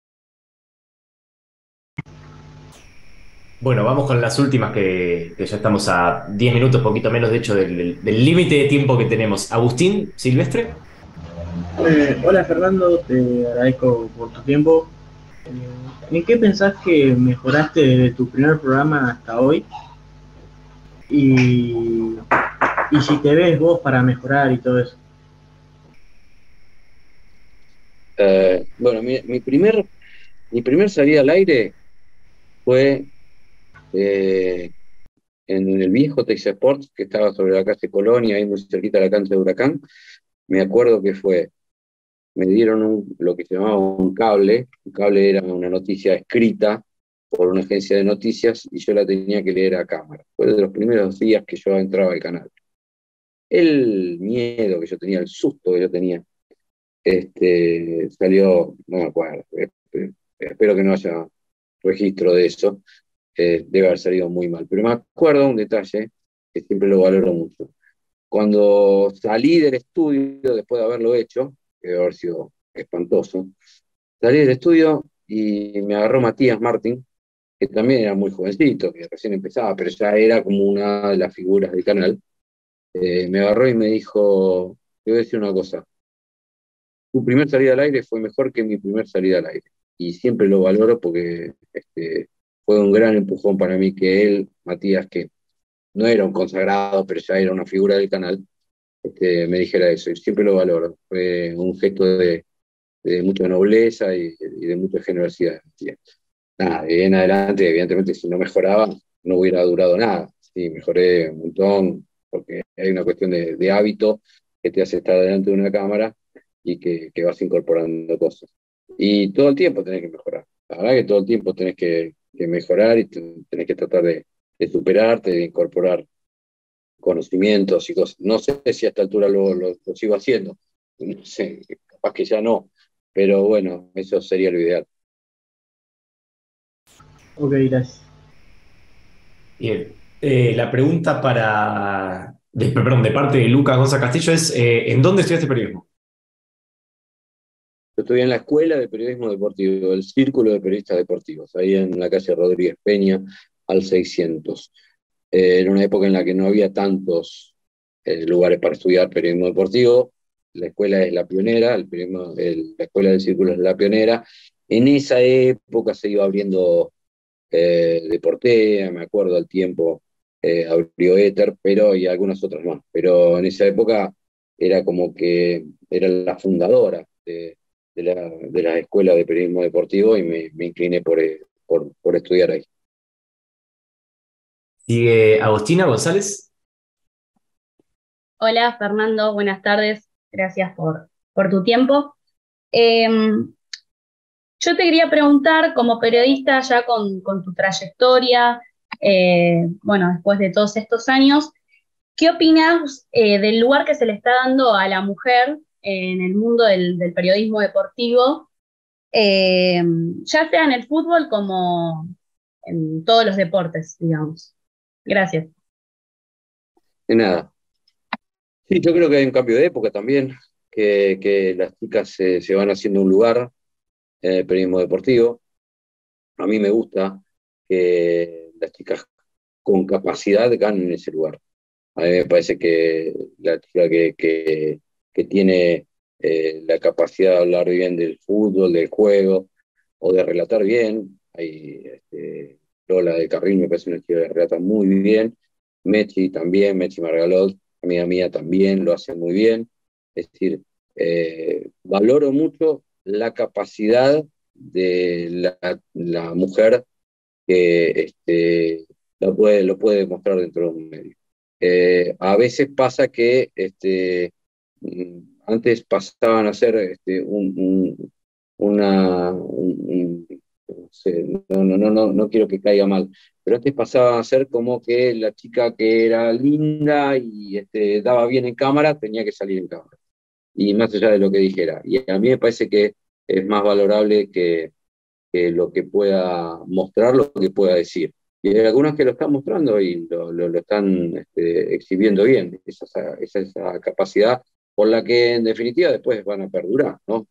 Bueno, vamos con las últimas que ya estamos a 10 minutos, poquito menos de hecho del límite de tiempo que tenemos. Agustín Silvestre. Hola Fernando, te agradezco por tu tiempo. ¿En qué pensás que mejoraste desde tu primer programa hasta hoy? Y si te ves vos para mejorar y todo eso. Bueno, mi primer salida al aire fue en el viejo Texas Sports, que estaba sobre la calle Colonia, ahí muy cerquita de la cancha de Huracán. Me acuerdo que me dieron lo que se llamaba un cable. Un cable era una noticia escrita por una agencia de noticias y yo la tenía que leer a cámara. Fue de los primeros días que yo entraba al canal. El miedo que yo tenía, el susto que yo tenía, salió, no me acuerdo, espero que no haya registro de eso, debe haber salido muy mal. Pero me acuerdo un detalle que siempre lo valoro mucho. Cuando salí del estudio, después de haberlo hecho, que debe haber sido espantoso, salí del estudio y me agarró Matías Martín, que también era muy jovencito, que recién empezaba, pero ya era como una de las figuras del canal. Me agarró y me dijo, te voy a decir una cosa, tu primer salida al aire fue mejor que mi primer salida al aire. Y siempre lo valoro porque fue un gran empujón para mí que él, Matías, que no era un consagrado, pero ya era una figura del canal, me dijera eso. Y siempre lo valoro. Fue un gesto de mucha nobleza y de mucha generosidad. Nada, de ahí en adelante, evidentemente, si no mejoraba, no hubiera durado nada. Sí, mejoré un montón, porque hay una cuestión de hábito que te hace estar delante de una cámara y que vas incorporando cosas. Y todo el tiempo tenés que mejorar. La verdad que todo el tiempo tenés que mejorar y tenés que tratar de superarte, de incorporar conocimientos y cosas. No sé si a esta altura lo sigo haciendo. No sé, capaz que ya no. Pero bueno, eso sería lo ideal. Ok, gracias. Bien. La pregunta de parte de Lucas González Castillo es, ¿en dónde estudiaste periodismo? Yo estudié en la Escuela de Periodismo Deportivo, el Círculo de Periodistas Deportivos, ahí en la calle Rodríguez Peña, al 600. Era una época en la que no había tantos lugares para estudiar periodismo deportivo. La escuela es la pionera, la Escuela del Círculo es la pionera. En esa época se iba abriendo Deportea, me acuerdo al tiempo, abrió Éter, y algunas otras más. Pero en esa época era como que era la fundadora de la Escuela de Periodismo Deportivo y me incliné por estudiar ahí. Sigue Agustina González. Hola Fernando, buenas tardes, gracias por tu tiempo. Yo te quería preguntar, como periodista ya con tu trayectoria, bueno, después de todos estos años, ¿qué opinas del lugar que se le está dando a la mujer en el mundo del periodismo deportivo, ya sea en el fútbol como en todos los deportes, digamos? Gracias. De nada. Sí, yo creo que hay un cambio de época también, que las chicas se van haciendo un lugar en el periodismo deportivo. A mí me gusta que las chicas con capacidad ganen ese lugar. A mí me parece que la chica que tiene la capacidad de hablar bien del fútbol, del juego, o de relatar bien, hay Lola de Carril me parece una chica que relata muy bien, Mechi también, Mechi Margalot, amiga mía también lo hace muy bien. Es decir, valoro mucho la capacidad de la mujer que lo puede demostrar dentro de un medio. A veces pasa que antes pasaban a ser no sé, no quiero que caiga mal, pero antes pasaban a ser como que la chica que era linda y daba bien en cámara tenía que salir en cámara, y más allá de lo que dijera. Y a mí me parece que es más valorable que lo que pueda mostrar, lo que pueda decir. Y hay algunas que lo están mostrando y lo están exhibiendo bien, esa capacidad por la que en definitiva después van a perdurar, ¿no?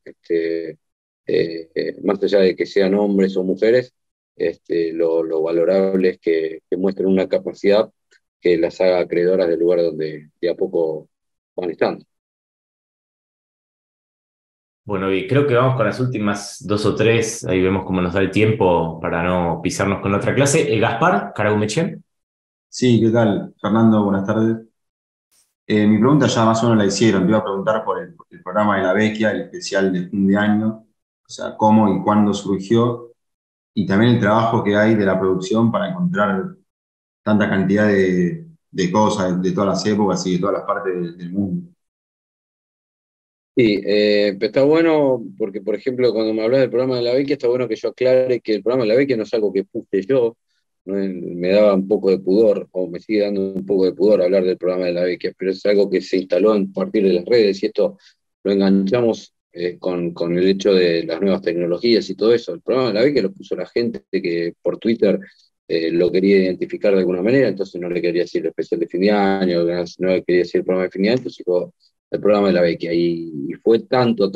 Más allá de que sean hombres o mujeres, lo valorable es que muestren una capacidad que las haga acreedoras del lugar donde de a poco van estando. Bueno, y creo que vamos con las últimas dos o tres, ahí vemos cómo nos da el tiempo para no pisarnos con la otra clase. Gaspar, Caragumechen. Sí, ¿qué tal? Fernando, buenas tardes. Mi pregunta ya más o menos la hicieron. Te iba a preguntar por el programa de la Vecchia, el especial de fin de año, o sea, cómo y cuándo surgió, y también el trabajo que hay de la producción para encontrar tanta cantidad de cosas de todas las épocas y de todas las partes del mundo. Sí, pero está bueno porque, por ejemplo, cuando me hablas del programa de la Vecchia, está bueno que yo aclare que el programa de la Vecchia no es algo que puse yo, ¿no? Me daba un poco de pudor, o me sigue dando un poco de pudor hablar del programa de la Vecchia, pero es algo que se instaló a partir de las redes, y esto lo enganchamos con el hecho de las nuevas tecnologías y todo eso. El programa de la Vecchia lo puso la gente que por Twitter lo quería identificar de alguna manera, entonces no le quería decir el especial de fin de año, no le quería decir el programa de fin de año, entonces el programa de la Vecchia, y fue tanto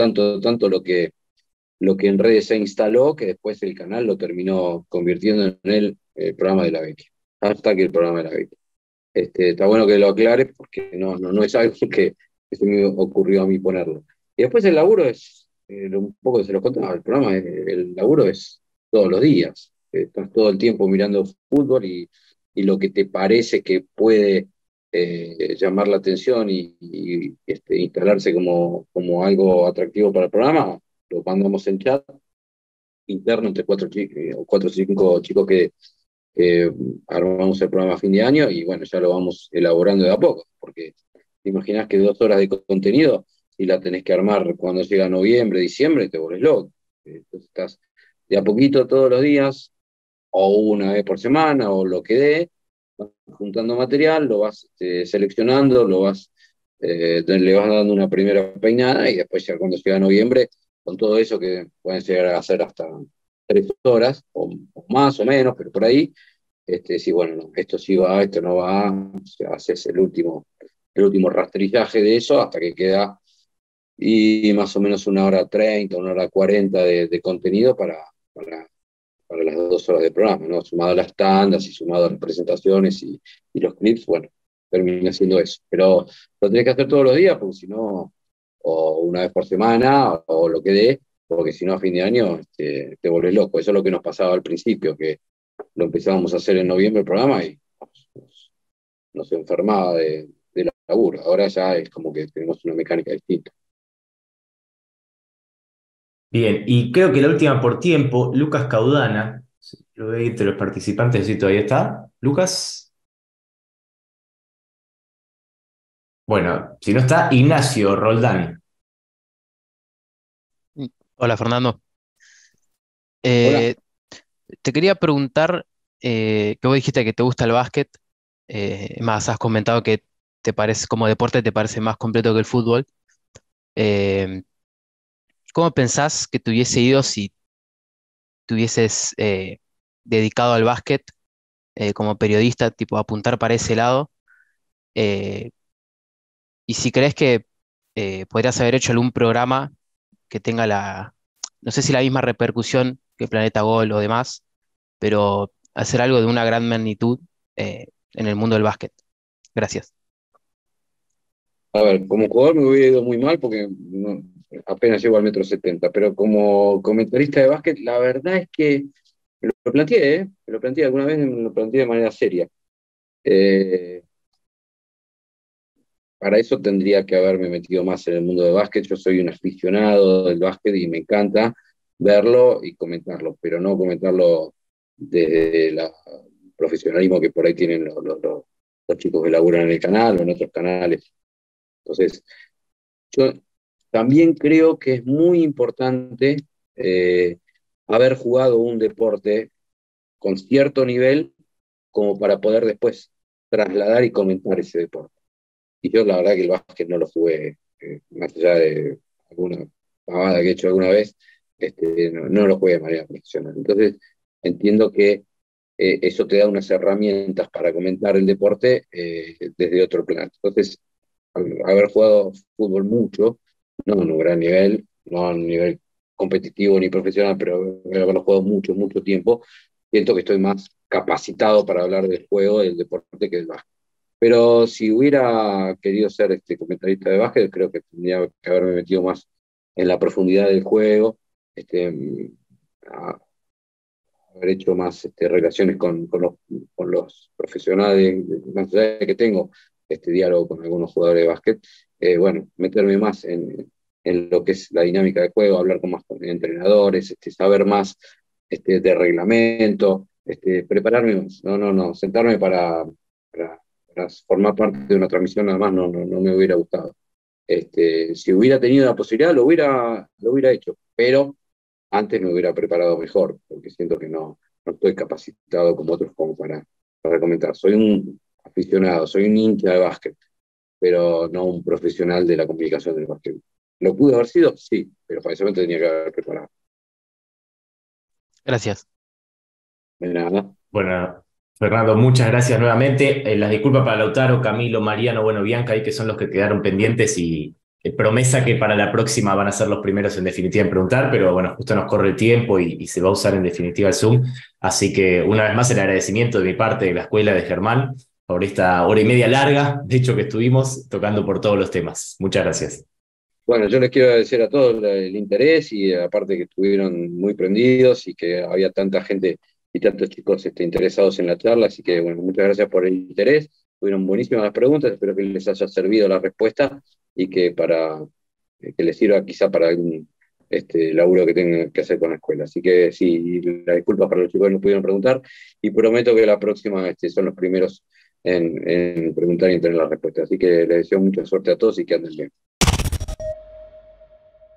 lo que en redes se instaló que después el canal lo terminó convirtiendo en el programa de la Vecchia, hasta que el programa de la Vecchia. Está bueno que lo aclare porque no es algo que se me ocurrió a mí ponerlo. Y después el laburo es, un poco se los contaba, el laburo es todos los días. Estás todo el tiempo mirando fútbol y lo que te parece que puede llamar la atención y instalarse como algo atractivo para el programa, lo mandamos en chat interno entre cuatro o cinco chicos que armamos el programa a fin de año, y bueno, ya lo vamos elaborando de a poco, porque te imaginas que 2 horas de contenido, y la tenés que armar cuando llega noviembre, diciembre, te volvés loco. Entonces estás de a poquito todos los días, o una vez por semana, o lo que dé, vas juntando material, lo vas seleccionando, le vas dando una primera peinada, y después ya cuando llega noviembre, con todo eso que pueden llegar a hacer hasta 3 horas, o más o menos, pero por ahí, sí, bueno, no, esto sí va, esto no va, o sea, haces el último rastrillaje de eso hasta que queda y más o menos 1 hora 30, 1 hora 40 de contenido para las 2 horas de programa, ¿no? Sumado a las tandas y sumado a las presentaciones y los clips, bueno, termina siendo eso. Pero lo tenés que hacer todos los días, porque si no, o una vez por semana, o lo que dé, porque si no a fin de año te volvés loco. Eso es lo que nos pasaba al principio, que lo empezábamos a hacer en noviembre el programa y nos enfermaba de laburo. Ahora ya es como que tenemos una mecánica distinta. Bien, y creo que la última por tiempo, Lucas Caudana, lo veo entre los participantes, si todavía está. Lucas. Bueno, si no está, Ignacio Roldán. Hola Fernando. Hola. Te quería preguntar, que vos dijiste que te gusta el básquet, más has comentado que te parece, como deporte te parece más completo que el fútbol. Eh, ¿Cómo pensás que te hubiese ido si te hubieses dedicado al básquet como periodista, tipo apuntar para ese lado? Eh, y si crees que podrías haber hecho algún programa que tenga no sé si la misma repercusión que Planeta Gol o demás, pero hacer algo de una gran magnitud en el mundo del básquet. Gracias. A ver, como jugador me hubiera ido muy mal porque apenas llego al 1,70 m, pero como comentarista de básquet, la verdad es que me lo planteé, me lo planteé alguna vez, me lo planteé de manera seria. Para eso tendría que haberme metido más en el mundo del básquet. Yo soy un aficionado del básquet y me encanta verlo y comentarlo, pero no comentarlo desde el profesionalismo que por ahí tienen los chicos que laburan en el canal o en otros canales. Entonces, yo también creo que es muy importante haber jugado un deporte con cierto nivel como para poder después trasladar y comentar ese deporte. Y yo la verdad que el básquet no lo jugué, más allá de alguna pavada que he hecho alguna vez, no lo jugué de manera profesional. Entonces, entiendo que eso te da unas herramientas para comentar el deporte desde otro plano. Entonces, haber jugado fútbol mucho, no en un gran nivel, no a un nivel competitivo ni profesional, pero haberlo jugado mucho, mucho tiempo, siento que estoy más capacitado para hablar del juego, del deporte, que del básquet. Pero si hubiera querido ser comentarista de básquet, creo que tendría que haberme metido más en la profundidad del juego, haber hecho más relaciones con los profesionales, más allá de que tengo diálogo con algunos jugadores de básquet, bueno, meterme más en lo que es la dinámica de juego, hablar con más entrenadores, saber más de reglamento, prepararme más, no, sentarme para formar parte de una transmisión nada más no me hubiera gustado. Si hubiera tenido la posibilidad, lo hubiera hecho, pero antes me hubiera preparado mejor, porque siento que no estoy capacitado como otros como para comentar. Soy un aficionado, soy un hincha de básquet, pero no un profesional de la comunicación del básquet. ¿Lo pude haber sido? Sí, pero para eso me tenía que haber preparado. Gracias. De nada. Bueno, Fernando, muchas gracias nuevamente. Las disculpas para Lautaro, Camilo, Mariano, bueno, Bianca, ahí que son los que quedaron pendientes y promesa que para la próxima van a ser los primeros en definitiva en preguntar, pero bueno, justo nos corre el tiempo y se va a usar en definitiva el Zoom. Así que una vez más el agradecimiento de mi parte de la escuela de Germán por esta hora y media larga, de hecho que estuvimos tocando por todos los temas. Muchas gracias. Bueno, yo les quiero agradecer a todos el interés y aparte que estuvieron muy prendidos y que había tanta gente y tantos chicos interesados en la charla, así que bueno, muchas gracias por el interés, tuvieron buenísimas las preguntas, espero que les haya servido la respuesta y que les sirva quizá para algún laburo que tengan que hacer con la escuela. Así que sí, la disculpa para los chicos que no pudieron preguntar y prometo que la próxima son los primeros en preguntar y en tener la respuesta. Así que les deseo mucha suerte a todos y que anden bien.